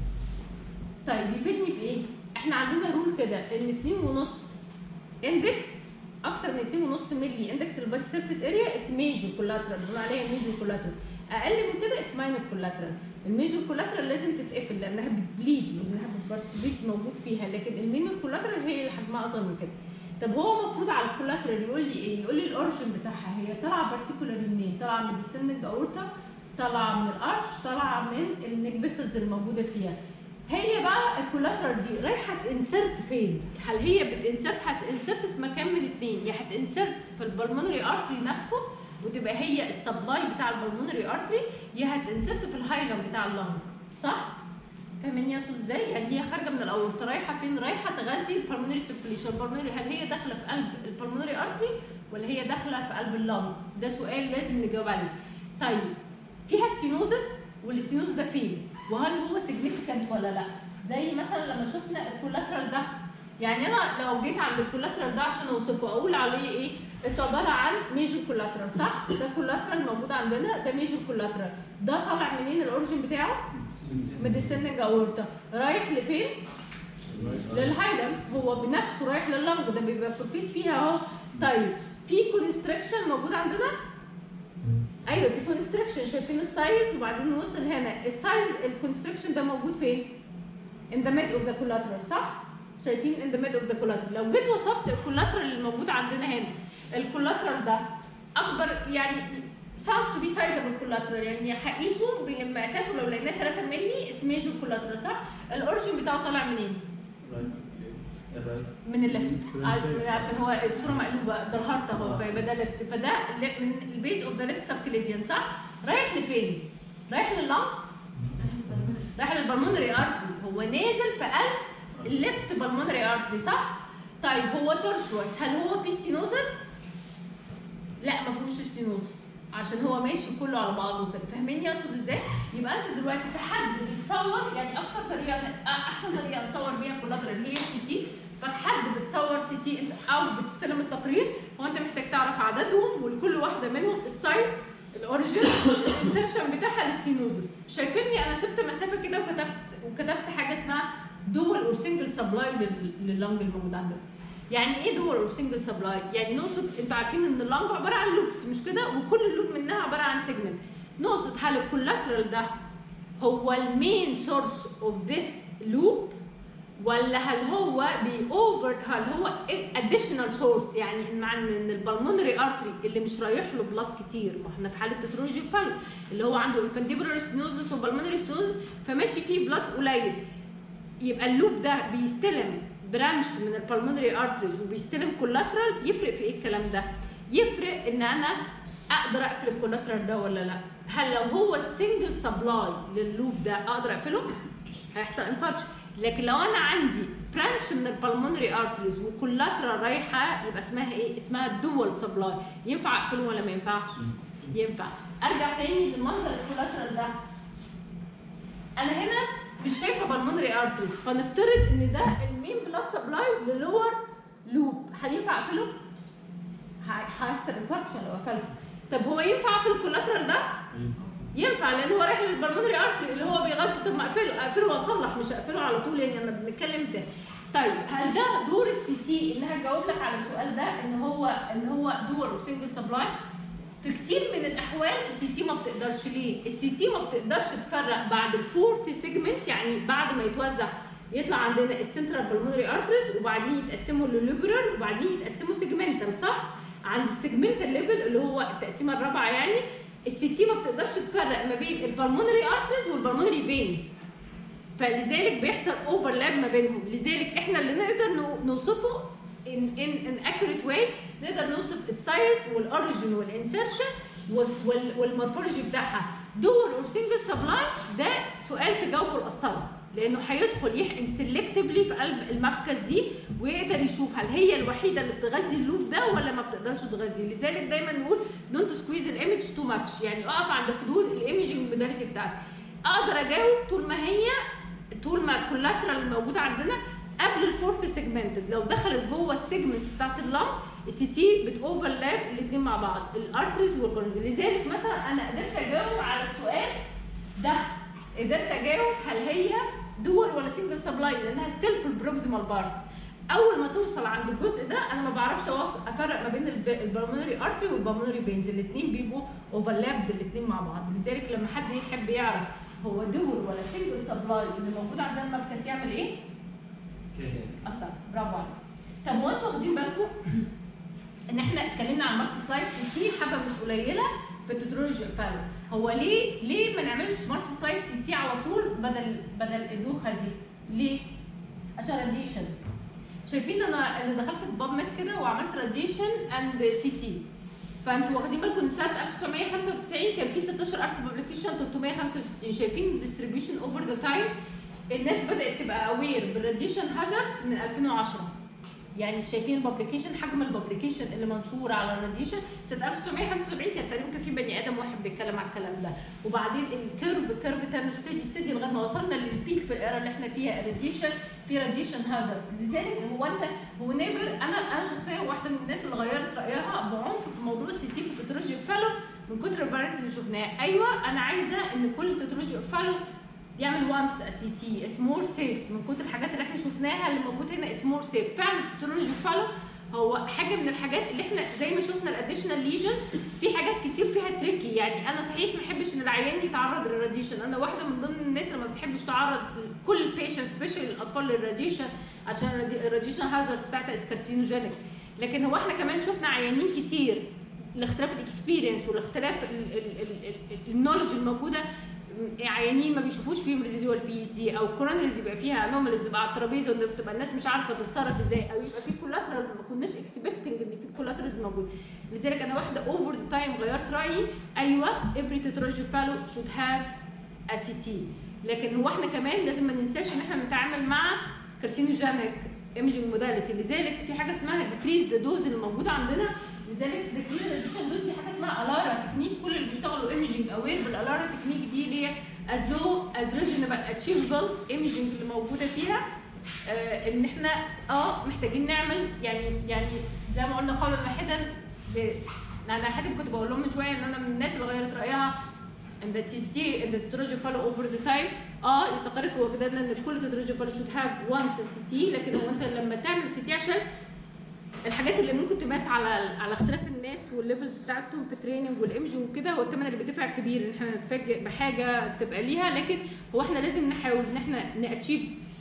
طيب يفيدني في ايه؟ احنا عندنا رول كده ان 2.5 اندكس اكتر من 2.5 مللي اندكس البادي سيرفيس اريا اسمه ميجور كولاترال، بنقول عليها ميجور كولاترال. اقل من كده اسمه ماينور كولاترال. الميجور كولاترال لازم تتقفل لانها بتبليد، لانها بارتيسيبيت موجود فيها، لكن المينور كولاترال هي اللي حجمها اصغر من كده. طب هو المفروض على الكولاترال يقول لي ايه؟ يقول لي الاورجن بتاعها هي طالعه بارتيكولاري منين؟ طالعه من الديسندنج اورتا، طالعه من الارش، طالعه من النيك فيسلز الموجوده فيها. هي بقى الكولاترال دي رايحه تنسرت فين؟ هل هي هتنسرت في مكان من الاثنين، يا هتنسرت في البلمونري ارتري نفسه وتبقى هي السبلاي بتاع البلمونري ارتري، يا هتنسرت في الهايلم بتاع اللنج، صح؟ فاهمين يا استاذ ازاي؟ يعني هي خارجه من الاورطه رايحه فين؟ رايحه تغذي البلمونري سيركيليشن. البلمونري هل هي داخله في قلب البلمونري ارتري ولا هي داخله في قلب اللنج؟ ده سؤال لازم نجاوب عليه. طيب فيها ستينوزس، والستينوز ده فين؟ وهل هو سيجنيفيكانت ولا لا؟ زي مثلا لما شفنا الكولاترال ده، يعني انا لو جيت عند الكولاترال ده عشان اوصفه اقول عليه ايه؟ عباره عن ميجور كولاترال، صح؟ ده كولاترال موجود عندنا، ده ميجور كولاترال. ده طالع منين الاوريجن بتاعه؟ من الديسندنج اورتا، رايح لفين؟ للهايلم. هو بنفسه رايح لللنج، ده بيبقى فوقيت فيها اهو. طيب في كونستريكشن موجود عندنا؟ ايوه في كونستريكشن، شايفين السايز وبعدين نوصل هنا. السايز الكونستريكشن ده موجود فين؟ in the mid of the collateral، صح؟ شايفين in the mid of the collateral. لو جيت وصفت الكولاترال الموجود عندنا هنا، الكولاترال ده اكبر يعني sounds to be sizable collateral، يعني هقيسه بمقاساته لو لقيناه 3 مللي اسمه ميجور كولاترال، صح؟ الاوريجن بتاعه طالع منين؟ من الليفت، عشان هو الصوره مقلوبه، ده الهارت اهو، فيبقى ده ليفت، فده من البيز اوف ذا ليفت سب كليفيان، صح؟ رايح لفين؟ رايح لللنج؟ رايح للبلمونري ارتري، هو نازل في قلب الليفت بالمونري ارتري، صح؟ طيب هو تورشوس، هل هو في ستينوزس؟ لا ما فيهوش ستينوزس، عشان هو ماشي كله على بعضه كده. فاهمين يا استاذ ازاي؟ يبقى انت دلوقتي كحد بتصور، يعني اكتر طريقه احسن طريقه نصور بيها كولاترال هي السي تي. فحد بتصور سي تي او بتستلم التقرير، هو انت محتاج تعرف عددهم ولكل واحده منهم السايز، الاوريجن، الانسرشن بتاعها للسينوزس. شايفيني انا سبت مسافه كده وكتبت حاجه اسمها دول اور سنجل سبلاي لللنج الموجود عندنا. يعني ايه دول اور سنجل سبلاي؟ يعني نقصد، انتوا عارفين ان اللنج عباره عن لوبس مش كده، وكل لوب منها عباره عن سيجمنت. نقصد هل الكولاترال ده هو المين سورس اوف ذس لوب، ولا هل هو هل هو اديشنال سورس؟ يعني معنى ان البلمونري ارتري اللي مش رايح له بلاد كتير، ما احنا في حاله تترولوجي فالو اللي هو عنده انفانديبولار ستينوزس وبلمونري ستينوزس فماشي فيه بلاد قليل، يبقى اللوب ده بيستلم برانش من البلمونري ارتريز وبيستلم كولاترال. يفرق في ايه الكلام ده؟ يفرق ان انا اقدر اقفل الكولاترال ده ولا لا. هل لو هو السنجل سبلاي لللوب ده اقدر اقفله؟ هيحصل انفاركشن. لكن لو انا عندي برانش من البلمونري ارتريز وكولاترال رايحه، يبقى اسمها ايه؟ اسمها الدول سبلاي. ينفع اقفله ولا ما ينفعش؟ ينفع. ارجع تاني لمنظر الكولاترال ده، انا هنا مش شايفه بالمونري ارتريز، فنفترض ان ده المين بلاد سبلاي للور لوب، هل ينفع اقفله؟ هيحصل انفاركشن لو قفلته. طب هو ينفع اقفل الكولاترال ده؟ ينفع، لان هو رايح للبلمونري ارتري اللي هو بيغذي. طب ما اقفله واصلح، مش اقفله على طول، يعني انا بنتكلم ده. طيب هل ده دور السي تي اللي هجاوب لك على السؤال ده ان هو دور وسنجل سبلاي؟ في كتير من الاحوال السي تي ما بتقدرش. ليه؟ السي تي ما بتقدرش تفرق بعد الفورث سيجمنت، يعني بعد ما يتوزع يطلع عندنا السنترال بالمونري ارتريز وبعدين يتقسموا لليبرال وبعدين يتقسموا سيجمنتال، صح؟ عند السيجمنتال ليفل اللي هو التقسيمه الرابعه، يعني السي تي ما بتقدرش تفرق ما بين البالمونري ارتريز والبالمونري فينز، فلذلك بيحصل اوفرلاب ما بينهم. لذلك احنا اللي نقدر نوصفه ان accurate way، نقدر نوصف السايز والاوريجن والانسرشن والمورفولوجي بتاعها. دول اور سنجل سبلاي ده سؤال تجاوبه الاسطره، لانه هيدخل يحقن سيلكتيفلي في قلب المبكس دي ويقدر يشوف هل هي الوحيده اللي بتغذي اللوب ده ولا ما بتقدرش تغذيه. لذلك دايما نقول دونت سكويز الايمج تو ماتش، يعني اقف عند حدود الايمجنج موداليتي بتاعتي. اقدر اجاوب طول ما الكولاترال الموجوده عندنا قبل الفورث سيجمنتد، لو دخلت جوه السيجمنتس بتاعت اللمب السي تي بتوفرلاب الاثنين مع بعض الارتريز والكورنز. لذلك مثلا انا قدرت اجاوب على السؤال ده، قدرت اجاوب هل هي دول ولا سنجل سبلاي لانها ستيل في البروكسيمال بارت. اول ما توصل عند الجزء ده انا ما بعرفش افرق ما بين البلمونري ارتري والبلمونري فينز، الاثنين بيبقوا اوفرلاب الاثنين مع بعض. لذلك لما حد يحب يعرف هو دول ولا سنجل سبلاي اللي موجود عندنا المركز يعمل ايه؟ اصلا برافو عليك. طب وانتوا واخدين بالكم ان احنا اتكلمنا عن مالتي سلايس سي تي حبه مش قليله في التترولوجي فعلا. هو ليه ما نعملش مالتي سلايس سي تي على طول بدل الدوخه دي؟ ليه؟ عشان راديشن. شايفين انا دخلت في باب ميد كده وعملت راديشن اند سي تي، فانتوا واخدين بالكم سنه 1995 كان في 16000 ببليكيشن 365. شايفين الديستريبيوشن اوفر ذا تايم الناس بدات تبقى اوير بالراديشن هازاردز من 2010. يعني شايفين الببليكيشن، حجم الببليكيشن اللي منشور على الراديشن سنه 1975 كان تقريبا كان في بني ادم واحد بيتكلم على الكلام ده، وبعدين الكيرف تاني ستيدي لغايه ما وصلنا للبيك في الايرا اللي احنا فيها الراديشن في راديشن هازارد. لذلك هو نيفر انا شخصيا واحده من الناس اللي غيرت رايها بعنف في موضوع السي تي في التترولوجي فالو من كتر الفاريانتس اللي شفناها. ايوه انا عايزه ان كل تترولوجي فالو يعمل وانس سي تي، اتس مور سيف من كتر الحاجات اللي احنا شفناها اللي موجود هنا. اتس مور سيف فعلا. التترولوجي فالو هو حاجه من الحاجات اللي احنا زي ما شفنا الاديشنال ليجن في حاجات كتير فيها تريكي. يعني انا صحيح ما بحبش ان العيان يتعرض للراديشن، انا واحده من ضمن الناس اللي ما بتحبش تعرض كل البيشنت سبيشال الاطفال للراديشن عشان الراديشن هازاردز بتاعتها اسكارسينوجينيك. لكن هو احنا كمان شفنا عيانين كتير لاختلاف الاكسبيرينس والاختلاف النولج الموجوده، عيانين ما بيشوفوش فيهم ريزيدوال فيزي او كورونريز يبقى فيها انوماليز تبقى على الترابيزه وتبقى الناس مش عارفه تتصرف ازاي، او يبقى في كولاترال ما كناش اكسبكتنج ان في كولاترالز موجود. لذلك انا واحده اوفر ذا تايم غيرت رايي. ايوه every tetralogy fellow should have a CT، لكن هو احنا كمان لازم ما ننساش ان احنا بنتعامل مع كارسينوجينيك ايمجنج موداليتي. لذلك في حاجه اسمها ديكريز ذا دوز اللي موجوده عندنا. لذلك ديكريز الاديشن دوز دي حاجه اسمها الارا تكنيك. كل اللي بيشتغلوا ايمجنج اوير بالالارا تكنيك دي اللي هي از ريزونبل اتشيفبل ايمجنج اللي موجوده فيها. ان احنا محتاجين نعمل يعني زي ما قلنا قولا واحدا. انا حتى كنت بقول لهم من شويه ان انا من الناس اللي غيرت رايها ان ذا سي تي ان ذا تترولوجي فالو اوفر ذا تايم يستقر في وجداننا ان كل تترولوجي فالو شود هاف وانس سي تي. لكن هو انت لما تعمل سي تي عشان الحاجات اللي ممكن تماس على اختلاف الناس والليفلز بتاعتهم في التريننج والايمجنج وكده، هو الثمن اللي بيدفع كبير ان احنا نتفاجئ بحاجه تبقى ليها. لكن هو احنا لازم نحاول ان احنا ناتشيف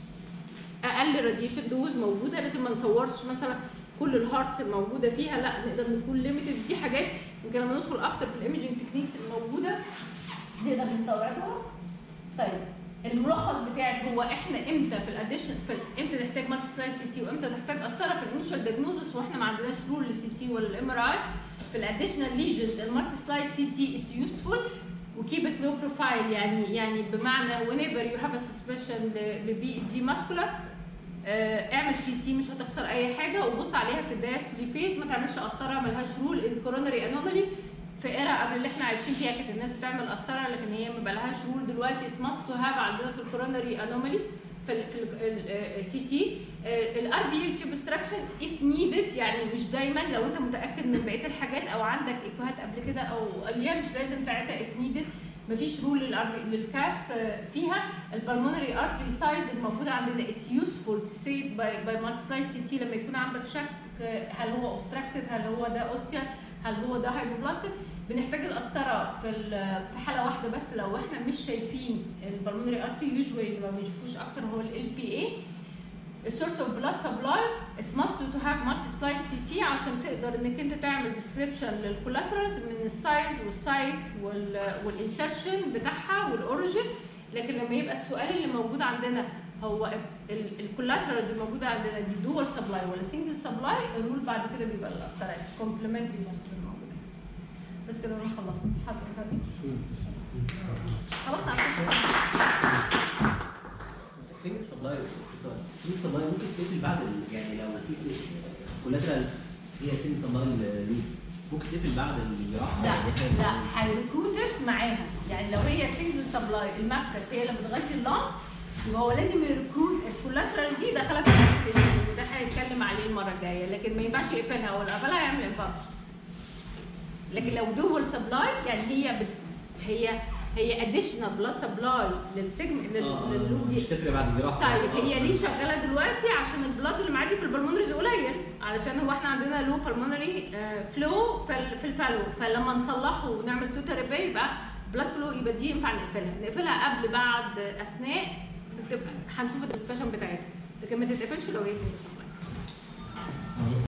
اقل راديشن دوز موجوده. لازم ما نصورش مثلا كل الهارتس الموجوده فيها، لا نقدر نكون ليميتد. دي حاجات يمكن لما ندخل اكتر في الايمجنج تكنيكس الموجوده نقدر نستوعبها. طيب الملخص بتاعي هو احنا امتى في الاديشن امتى نحتاج مالتي سلايس سي تي وامتى نحتاج قسطره في الانيشال دياجنوزس واحنا ما عندناش رول للسي تي ولا الام ار اي. في الاديشنال ليجنز المالتي سلايس سي تي از يوسفول وكيب ات لو بروفايل. يعني بمعنى whenever you have a suspicion لفي اس دي ماسكولار اعمل سي تي مش هتخسر اي حاجه وبص عليها في الدايستولي فيز. ما تعملش قسطره ملهاش رول. الكورونري انومالي في ايرا قبل اللي احنا عايشين فيها كانت الناس بتعمل قسطره لكن هي ما بقالهاش رول دلوقتي. اسمها تو هاف عندنا في الكورونري انومالي في السي تي. الار في تيوب استراكشن اف نيدد، يعني مش دايما لو انت متاكد من بقيه الحاجات او عندك ايكوهات قبل كده او اللي هي مش لازم تعيدها اف نيدد. مفيش رول للكاث فيها. البلمونري ارتري سايز الموجوده عندنا اتس يوسفول تو سي باي مالتي سلايس سي تي لما يكون عندك شك هل هو اوبستراكتد، هل هو ده اوستيال، هل هو ده هايبوبلاستيك. بنحتاج القسطره في حاله واحده بس لو احنا مش شايفين البلمونري ارتري. يوجوالي ما بنشوفوش اكتر هو ال بي اي. السورس اوف بلاد سبلاي از ماست تو هاف مالتي سلايس سي تي عشان تقدر انك انت تعمل ديسكريبشن للكولاترالز من السايز والسايت والانسرشن بتاعها والاوريجن. لكن لما يبقى السؤال اللي موجود عندنا هو الكولاترالز الموجوده عندنا دي دول سبلاي ولا سنجل سبلاي، الرول بعد كده بيبقى القسطره كومبلمنتري مصر الموجوده. بس كده انا خلصت. حد فاهم؟ خلصنا على سنجل سبلاي ممكن تقفل بعد يعني لو في كولاترال هي سنجل سبلاي لوب ممكن تقفل بعد الجراحه. لا هيركروتك معاها، يعني لو هي سنجل سبلاي المركز هي اللي بتغذي اللون يبقى هو لازم يركروت الكولاترال دي داخله في الابلكيشن، وده هنتكلم عليه المره الجايه، لكن ما ينفعش يقفلها، هو لو قفلها هيعمل انفاركشن. لكن لو دوبل سبلاي يعني هي اديشنال بلاد سبلاي للسجن لللوب دي مش تفرق بعد الجراحه. طيب هي ليه شغاله دلوقتي؟ عشان البلاد اللي معدي في البلمونريز قليل، علشان هو احنا عندنا لو بالمونري فلو في الفالو، فلما نصلحه ونعمل توتال ريبير يبقى بلاد فلو، يبقى دي ينفع نقفلها قبل بعد اثناء، هنشوف الدسكشن بتاعتها، لكن ما تتقفلش لو هي سنجل سبلاي.